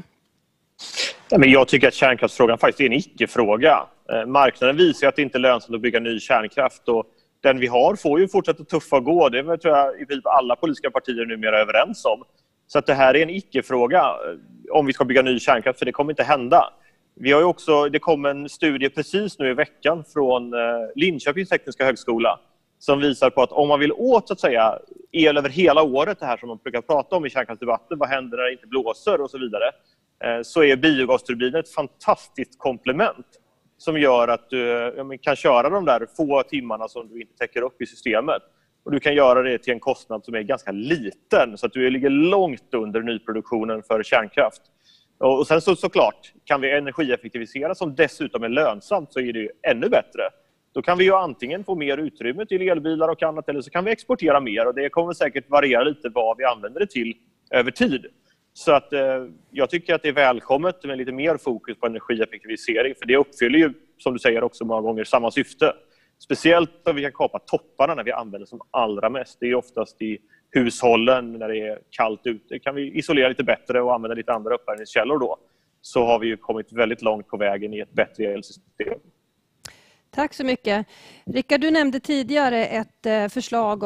Ja, men jag tycker att kärnkraftsfrågan faktiskt är en icke-fråga. Marknaden visar att det inte är lönsamt att bygga ny kärnkraft och den vi har får ju fortsätta tuffa gå. Det tror jag i princip alla politiska partier numera är överens om. Så att det här är en icke-fråga om vi ska bygga ny kärnkraft, för det kommer inte hända. Vi har ju också, det kom en studie precis nu i veckan från Linköpings tekniska högskola som visar på att om man vill åt så att säga el över hela året, det här som man brukar prata om i kärnkraftsdebatten, vad händer när det inte blåser och så vidare, så är biogasturbiner ett fantastiskt komplement som gör att du kan köra de där få timmarna som du inte täcker upp i systemet. Och du kan göra det till en kostnad som är ganska liten så att du ligger långt under nyproduktionen för kärnkraft. Och sen såklart kan vi energieffektivisera som dessutom är lönsamt, så är det ju ännu bättre. Då kan vi ju antingen få mer utrymme till elbilar och annat, eller så kan vi exportera mer, och det kommer säkert variera lite vad vi använder det till över tid. Så att jag tycker att det är välkommet med lite mer fokus på energieffektivisering, för det uppfyller ju, som du säger, också många gånger samma syfte. Speciellt om vi kan kapa topparna när vi använder som allra mest. Det är oftast i hushållen när det är kallt ute. Kan vi isolera lite bättre och använda lite andra uppvärmningskällor då, så har vi ju kommit väldigt långt på vägen i ett bättre elsystem. Tack så mycket. Rickard, du nämnde tidigare ett förslag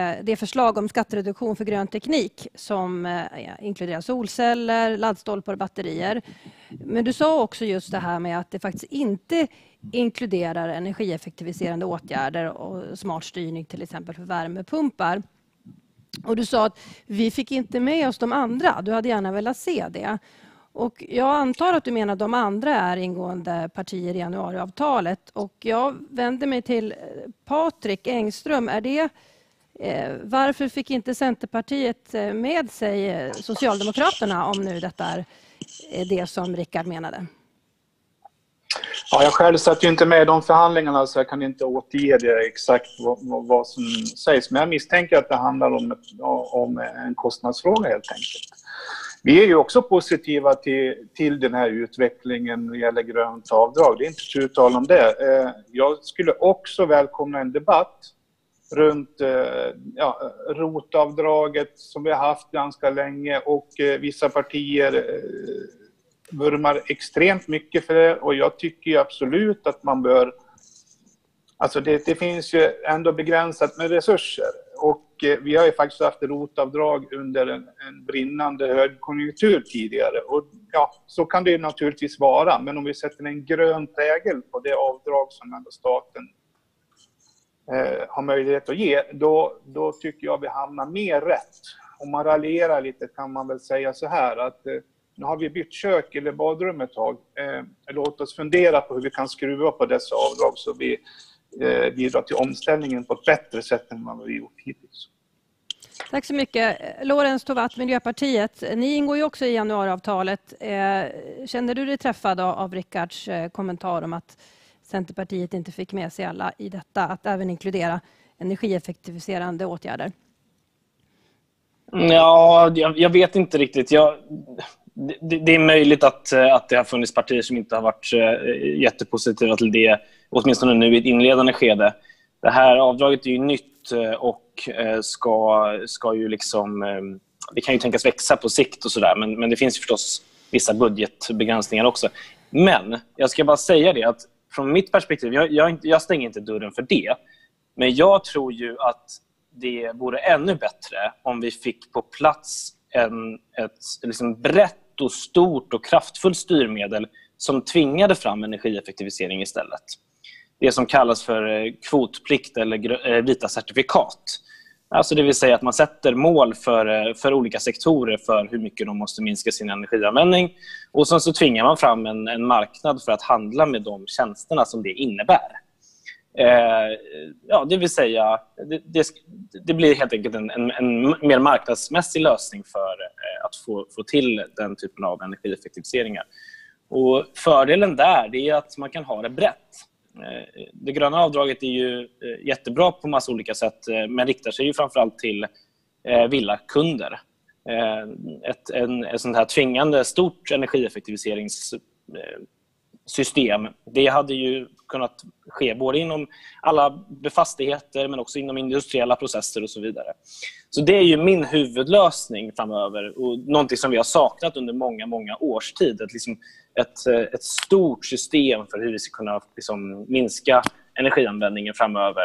om skattereduktion för grön teknik som inkluderar solceller, laddstolpar och batterier. Men du sa också just det här med att det faktiskt inte inkluderar energieffektiviserande åtgärder och smart styrning till exempel för värmepumpar. Och du sa att vi fick inte med oss de andra. Du hade gärna velat se det. Och jag antar att du menar att de andra är ingående partier i januariavtalet. Och jag vänder mig till Patrik Engström. Varför fick inte Centerpartiet med sig Socialdemokraterna, om nu detta är det som Rickard menade? Ja, jag själv satt ju inte med i de förhandlingarna, så jag kan inte återge det exakt vad som sägs. Men jag misstänker att det handlar om en kostnadsfråga helt enkelt. Vi är ju också positiva till den här utvecklingen när det gäller grönt avdrag. Det är inte så uttal om det. Jag skulle också välkomna en debatt runt rotavdraget som vi har haft ganska länge, och vissa partier vurmar extremt mycket för det, och jag tycker ju absolut att man bör, alltså det finns ju ändå begränsat med resurser, och vi har ju faktiskt haft rotavdrag under en brinnande högkonjunktur tidigare, och ja, så kan det ju naturligtvis vara, men om vi sätter en grön prägel på det avdrag som ändå staten har möjlighet att ge, då tycker jag vi hamnar mer rätt. Om man raljerar lite kan man väl säga så här att nu har vi bytt kök eller badrum ett tag. Låt oss fundera på hur vi kan skruva på dessa avdrag så vi bidrar till omställningen på ett bättre sätt än vad vi gjort hittills. Tack så mycket. Lorentz Tovatt, Miljöpartiet. Ni ingår ju också i januariavtalet. Känner du dig träffad av Rickards kommentar om att Centerpartiet inte fick med sig alla i detta, att även inkludera energieffektiviserande åtgärder? Ja, jag vet inte riktigt. Det är möjligt att det har funnits partier som inte har varit jättepositiva till det, åtminstone nu i ett inledande skede. Det här avdraget är ju nytt och ska ju liksom, det kan ju tänkas växa på sikt och sådär, men det finns ju förstås vissa budgetbegränsningar också. Men jag ska bara säga det att från mitt perspektiv, jag stänger inte dörren för det, men jag tror ju att det vore ännu bättre om vi fick på plats ett liksom brett och stort och kraftfullt styrmedel som tvingade fram energieffektivisering istället. Det som kallas för kvotplikt eller vita certifikat. Alltså det vill säga att man sätter mål för olika sektorer för hur mycket de måste minska sin energianvändning, och sen så tvingar man fram en marknad för att handla med de tjänsterna som det innebär. Det vill säga det blir helt enkelt en mer marknadsmässig lösning för att få till den typen av energieffektiviseringar. Och fördelen där är att man kan ha det brett. Det gröna avdraget är ju jättebra på massa olika sätt, men riktar sig ju framförallt till villakunder. Ett sånt här tvingande stort energieffektiviseringssystem, det hade ju kunnat ske både inom alla fastigheter men också inom industriella processer och så vidare. Så det är ju min huvudlösning framöver, och någonting som vi har saknat under många års tid. Ett stort system för hur vi ska kunna minska energianvändningen framöver.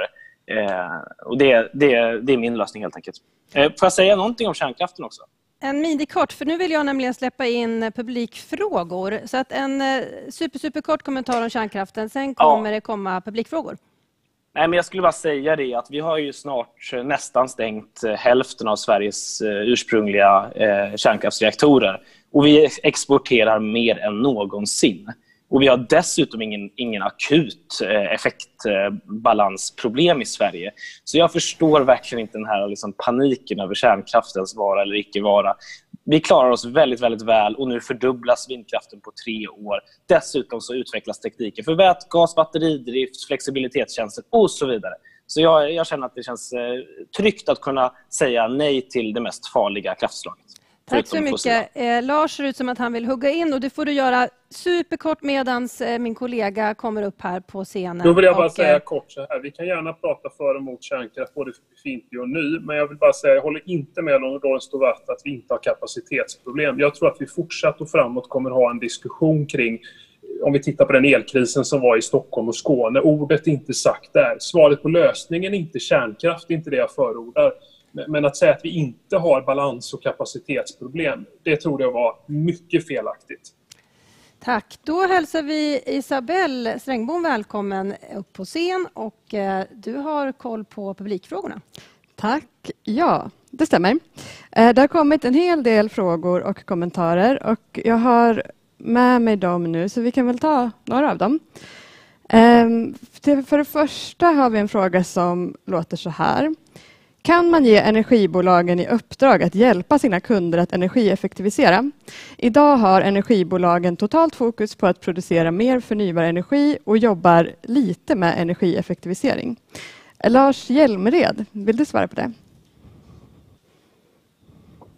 Och det är min lösning helt enkelt. Får jag säga någonting om kärnkraften också? En minikort, för nu vill jag nämligen släppa in publikfrågor. Så att en superkort kommentar om kärnkraften, sen kommer det komma publikfrågor. Nej, men jag skulle bara säga det att vi har ju snart nästan stängt hälften av Sveriges ursprungliga kärnkraftsreaktorer. Och vi exporterar mer än någonsin. Och vi har dessutom ingen akut effektbalansproblem i Sverige. Så jag förstår verkligen inte den här paniken över kärnkraftens vara eller icke vara. Vi klarar oss väldigt, väldigt väl, och nu fördubblas vindkraften på 3 år. Dessutom så utvecklas tekniker för vätgas, batteridrift, flexibilitetstjänster och så vidare. Så jag känner att det känns tryggt att kunna säga nej till det mest farliga kraftslaget. Tack så mycket. Lars ser ut som att han vill hugga in, och det får du göra superkort medans min kollega kommer upp här på scenen. Då vill jag bara säga kort så här. Vi kan gärna prata för och mot kärnkraft, både för befintlig och ny. Men jag vill bara säga, jag håller inte med om Lorentz Tovatt att vi inte har kapacitetsproblem. Jag tror att vi fortsatt och framåt kommer ha en diskussion kring, om vi tittar på den elkrisen som var i Stockholm och Skåne. Ordet är inte sagt där. Svaret på lösningen är inte kärnkraft, det är inte det jag förordar. Men att säga att vi inte har balans- och kapacitetsproblem, det tror jag var mycket felaktigt. Tack. Då hälsar vi Isabelle Strängbohm välkommen upp på scen, och du har koll på publikfrågorna. Tack. Ja, det stämmer. Det har kommit en hel del frågor och kommentarer, och jag har med mig dem nu, så vi kan väl ta några av dem. För det första har vi en fråga som låter så här. Kan man ge energibolagen i uppdrag att hjälpa sina kunder att energieffektivisera? Idag har energibolagen totalt fokus på att producera mer förnybar energi och jobbar lite med energieffektivisering. Lars Hjälmered, vill du svara på det?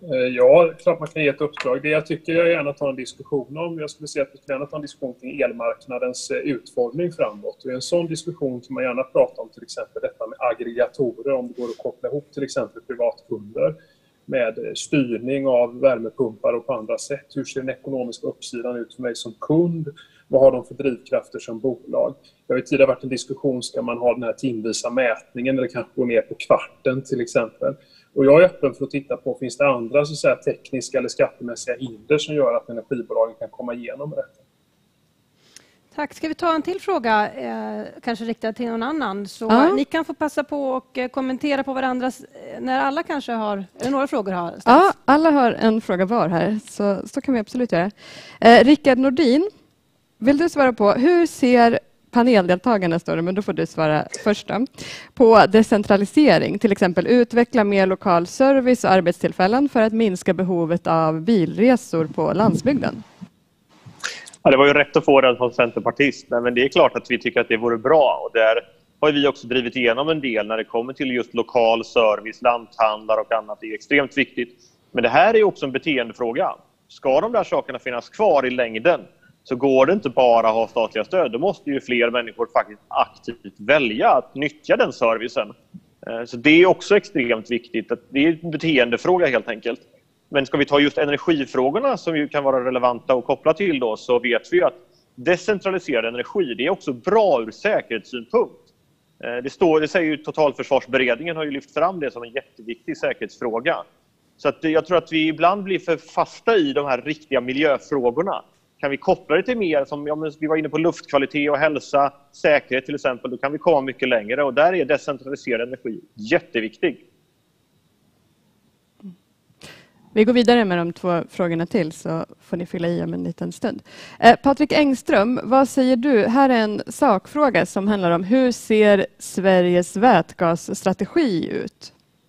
Ja, klart man kan ge ett uppdrag. Det jag tycker jag gärna tar en diskussion om. Jag skulle säga att vi skulle gärna ta en diskussion kring elmarknadens utformning framåt. Och i en sån diskussion kan man gärna prata om till exempel detta med aggregatorer, om det går att koppla ihop till exempel privatkunder med styrning av värmepumpar och på andra sätt. Hur ser den ekonomiska uppsidan ut för mig som kund? Vad har de för drivkrafter som bolag? Det har ju tidigare varit en diskussion, ska man ha den här timvisa mätningen eller kanske gå ner på kvarten till exempel. Och jag är öppen för att titta på, finns det andra så att säga, tekniska eller skattemässiga hinder som gör att energibolagen kan komma igenom med detta? Tack. Ska vi ta en till fråga, kanske riktad till någon annan? Så ni kan få passa på och kommentera på varandras, när alla kanske har, eller några frågor har ställts. Ja, alla har en fråga var här, så kan vi absolut göra. Rickard Nordin, vill du svara på hur ser paneldeltagarna, står det, men då får du svara först då, på decentralisering, till exempel utveckla mer lokal service och arbetstillfällen för att minska behovet av bilresor på landsbygden? Ja, det var ju rätt att få den som centerpartist, men det är klart att vi tycker att det vore bra, och där har vi också drivit igenom en del när det kommer till just lokal service, lanthandlar och annat. Det är extremt viktigt. Men det här är också en beteendefråga. Ska de där sakerna finnas kvar i längden, så går det inte bara att ha statliga stöd. Då måste ju fler människor faktiskt aktivt välja att nyttja den servicen. Så det är också extremt viktigt. Det är en beteendefråga helt enkelt. Men ska vi ta just energifrågorna som ju kan vara relevanta och koppla till då, så vet vi att decentraliserad energi, det är också bra ur säkerhetssynpunkt. Det säger ju Totalförsvarsberedningen, har ju lyft fram det som en jätteviktig säkerhetsfråga. Så att jag tror att vi ibland blir för fasta i de här riktiga miljöfrågorna. Kan vi koppla det till mer som vi var inne på, luftkvalitet och hälsa, säkerhet till exempel, då kan vi komma mycket längre, och där är decentraliserad energi jätteviktig. Vi går vidare med de 2 frågorna till, så får ni fylla i om en liten stund. Patrik Engström, vad säger du? Här är en sakfråga som handlar om hur ser Sveriges vätgasstrategi ut?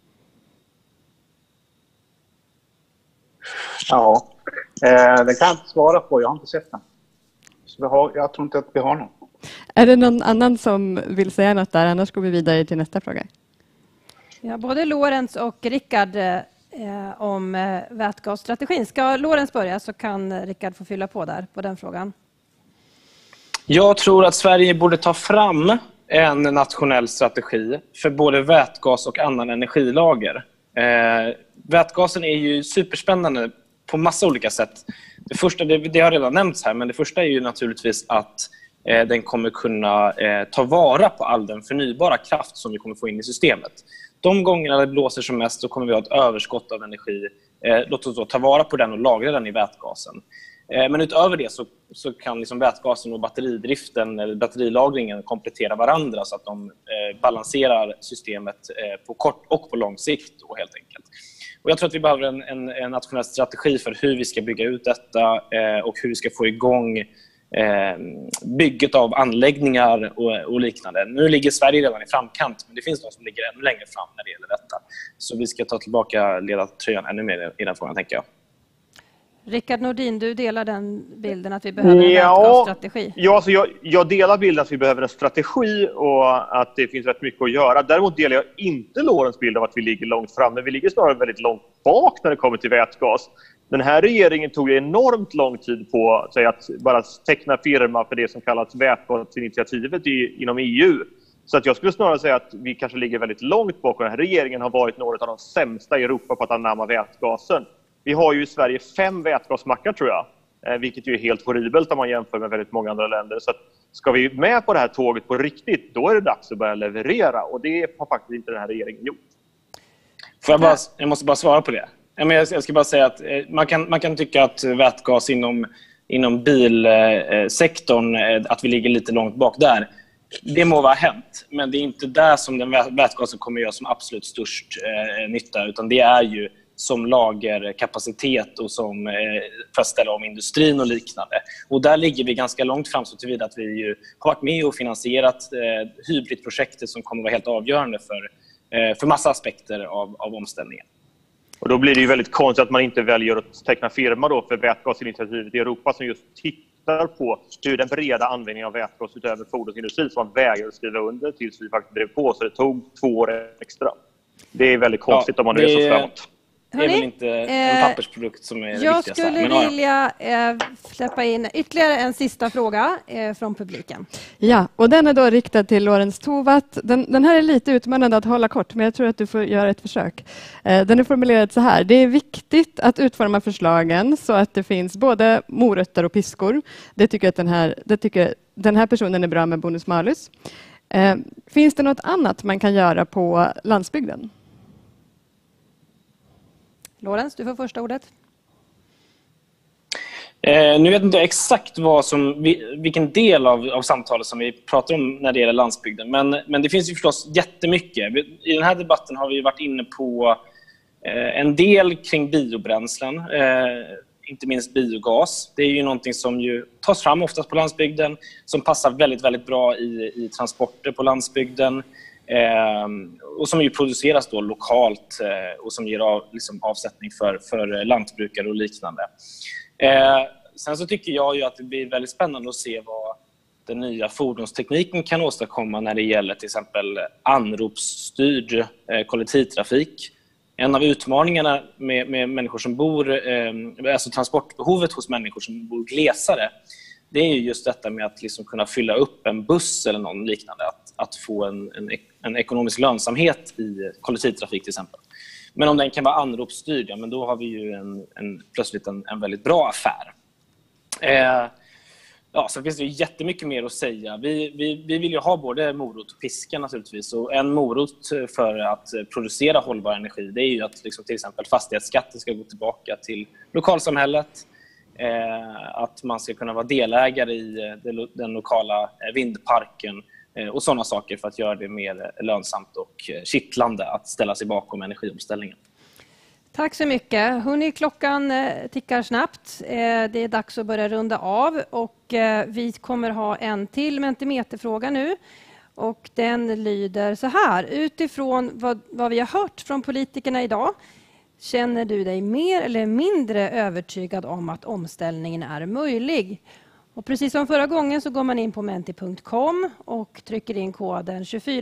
Ja, det kan jag inte svara på. Jag har inte sett den. Så jag tror inte att vi har någon. Är det någon annan som vill säga något där? Annars går vi vidare till nästa fråga. Ja, både Lorenz och Rickard om vätgasstrategin. Ska Lorenz börja, så kan Rickard få fylla på där på den frågan. Jag tror att Sverige borde ta fram en nationell strategi för både vätgas och annan energilager. Vätgasen är ju superspännande på massa olika sätt. Det första, det har redan nämnts här, men det första är ju naturligtvis att den kommer kunna ta vara på all den förnybara kraft som vi kommer få in i systemet. De gångerna det blåser som mest så kommer vi ha ett överskott av energi. Låt oss då ta vara på den och lagra den i vätgasen. Men utöver det så kan liksom vätgasen och batteridriften eller batterilagringen komplettera varandra så att de balanserar systemet på kort och på lång sikt då, helt enkelt. Och jag tror att vi behöver en nationell strategi för hur vi ska bygga ut detta och hur vi ska få igång bygget av anläggningar och liknande. Nu ligger Sverige redan i framkant, men det finns de som ligger ännu längre fram när det gäller detta. Så vi ska ta tillbaka ledartröjan ännu mer i den frågan, tänker jag. Rickard Nordin, du delar den bilden att vi behöver en vätgasstrategi? Ja, alltså jag delar bilden att vi behöver en strategi och att det finns rätt mycket att göra. Däremot delar jag inte Lorenz bild av att vi ligger långt fram. Men vi ligger snarare väldigt långt bak när det kommer till vätgas. Den här regeringen tog enormt lång tid på sig att bara teckna firma för det som kallas vätgasinitiativet inom EU. Så att jag skulle snarare säga att vi kanske ligger väldigt långt bak. Den här regeringen har varit några av de sämsta i Europa på att anamma vätgasen. Vi har ju i Sverige 5 vätgasmackar, tror jag. Vilket ju är helt horribelt om man jämför med väldigt många andra länder. Så att ska vi med på det här tåget på riktigt, då är det dags att börja leverera. Och det har faktiskt inte den här regeringen gjort. Jag måste bara svara på det. Jag ska bara säga att man kan tycka att vätgas inom bilsektorn, att vi ligger lite långt bak där. Det må vara hänt, men det är inte där som den vätgasen kommer göra som absolut störst nytta, utan det är ju som lagerkapacitet och som för att ställa om industrin och liknande. Och där ligger vi ganska långt fram, så tillvida att vi ju har varit med och finansierat Hybrid-projektet som kommer vara helt avgörande för massa aspekter av omställningen. Och då blir det ju väldigt konstigt att man inte väljer att teckna firma då för vätgasinitiativet i Europa som just tittar på hur den breda användningen av vätgas utöver fordonsindustrin som man vägrar att skriva under tills vi faktiskt drev på, så det tog 2 år extra. Det är väldigt konstigt om man reser framåt. är väl inte en pappersprodukt som är det viktigaste. Jag skulle vilja släppa in ytterligare en sista fråga från publiken. Ja, och den är då riktad till Lorentz Tovatt. Den här är lite utmanande att hålla kort, men jag tror att du får göra ett försök. Den är formulerad så här: det är viktigt att utforma förslagen så att det finns både morötter och piskor. Det tycker den här personen är bra med bonus-malus. Finns det något annat man kan göra på landsbygden? Lorentz, du får första ordet. Nu vet inte jag exakt vilken del av samtalet som vi pratar om när det gäller landsbygden. Men det finns ju förstås jättemycket. I den här debatten har vi varit inne på en del kring biobränslen. Inte minst biogas. Det är ju någonting som ju tas fram oftast på landsbygden, som passar väldigt, väldigt bra i transporter på landsbygden och som ju produceras då lokalt och som ger avsättning för lantbrukare och liknande. Sen så tycker jag ju att det blir väldigt spännande att se vad den nya fordonstekniken kan åstadkomma när det gäller till exempel anropsstyrd kollektivtrafik. En av utmaningarna med människor som bor, alltså transportbehovet hos människor som bor glesare, det är ju just detta med att liksom kunna fylla upp en buss eller någon liknande, att få en ekonomisk lönsamhet i kollektivtrafik till exempel. Men om den kan vara anropsstyrd, ja, men då har vi ju plötsligt en väldigt bra affär. Ja, så finns det ju jättemycket mer att säga. Vi vill ju ha både morot och piska naturligtvis. Och en morot för att producera hållbar energi, det är ju att liksom till exempel fastighetsskatten ska gå tillbaka till lokalsamhället. Att man ska kunna vara delägare i den lokala vindparken och sådana saker för att göra det mer lönsamt och kittlande att ställa sig bakom energiomställningen. Tack så mycket. Hörrni, klockan tickar snabbt. Det är dags att börja runda av och vi kommer ha en till Mentimeterfråga nu. Och den lyder så här: utifrån vad vi har hört från politikerna idag, känner du dig mer eller mindre övertygad om att omställningen är möjlig? Och precis som förra gången så går man in på menti.com och trycker in koden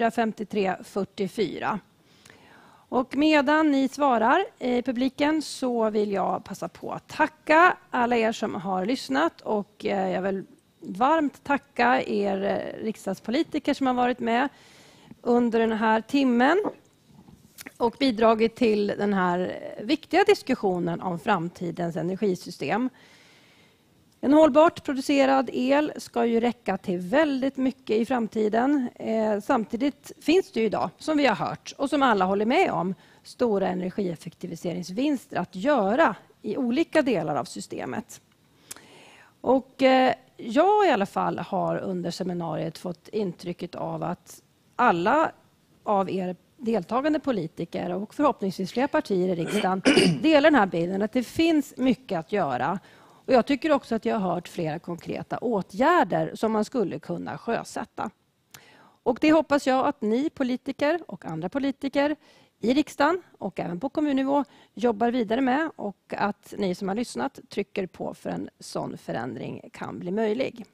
245344. Och medan ni svarar i publiken så vill jag passa på att tacka alla er som har lyssnat, och jag vill varmt tacka er riksdagspolitiker som har varit med under den här timmen och bidragit till den här viktiga diskussionen om framtidens energisystem. En hållbart producerad el ska ju räcka till väldigt mycket i framtiden. Samtidigt finns det ju idag, som vi har hört och som alla håller med om, stora energieffektiviseringsvinster att göra i olika delar av systemet. Och jag i alla fall har under seminariet fått intrycket av att alla av er deltagande politiker och förhoppningsvis fler partier i riksdagen delar den här bilden att det finns mycket att göra. Och jag tycker också att jag har hört flera konkreta åtgärder som man skulle kunna sjösätta. Och det hoppas jag att ni politiker och andra politiker i riksdagen och även på kommunnivå jobbar vidare med, och att ni som har lyssnat trycker på för en sån förändring kan bli möjlig.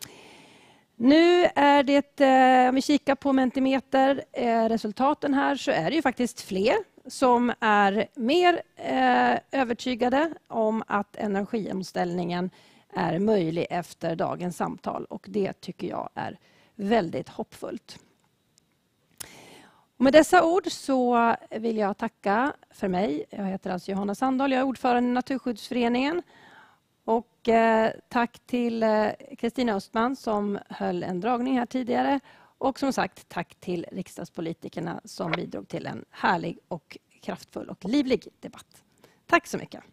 Nu är det, om vi kikar på Mentimeter, resultaten här, så är det ju faktiskt fler som är mer övertygade om att energiomställningen är möjlig efter dagens samtal, och det tycker jag är väldigt hoppfullt. Och med dessa ord så vill jag tacka för mig. Jag heter alltså Johanna Sandahl, jag är ordförande i Naturskyddsföreningen. Och tack till Kristina Östman som höll en dragning här tidigare. Och som sagt, tack till riksdagspolitikerna som bidrog till en härlig och kraftfull och livlig debatt. Tack så mycket.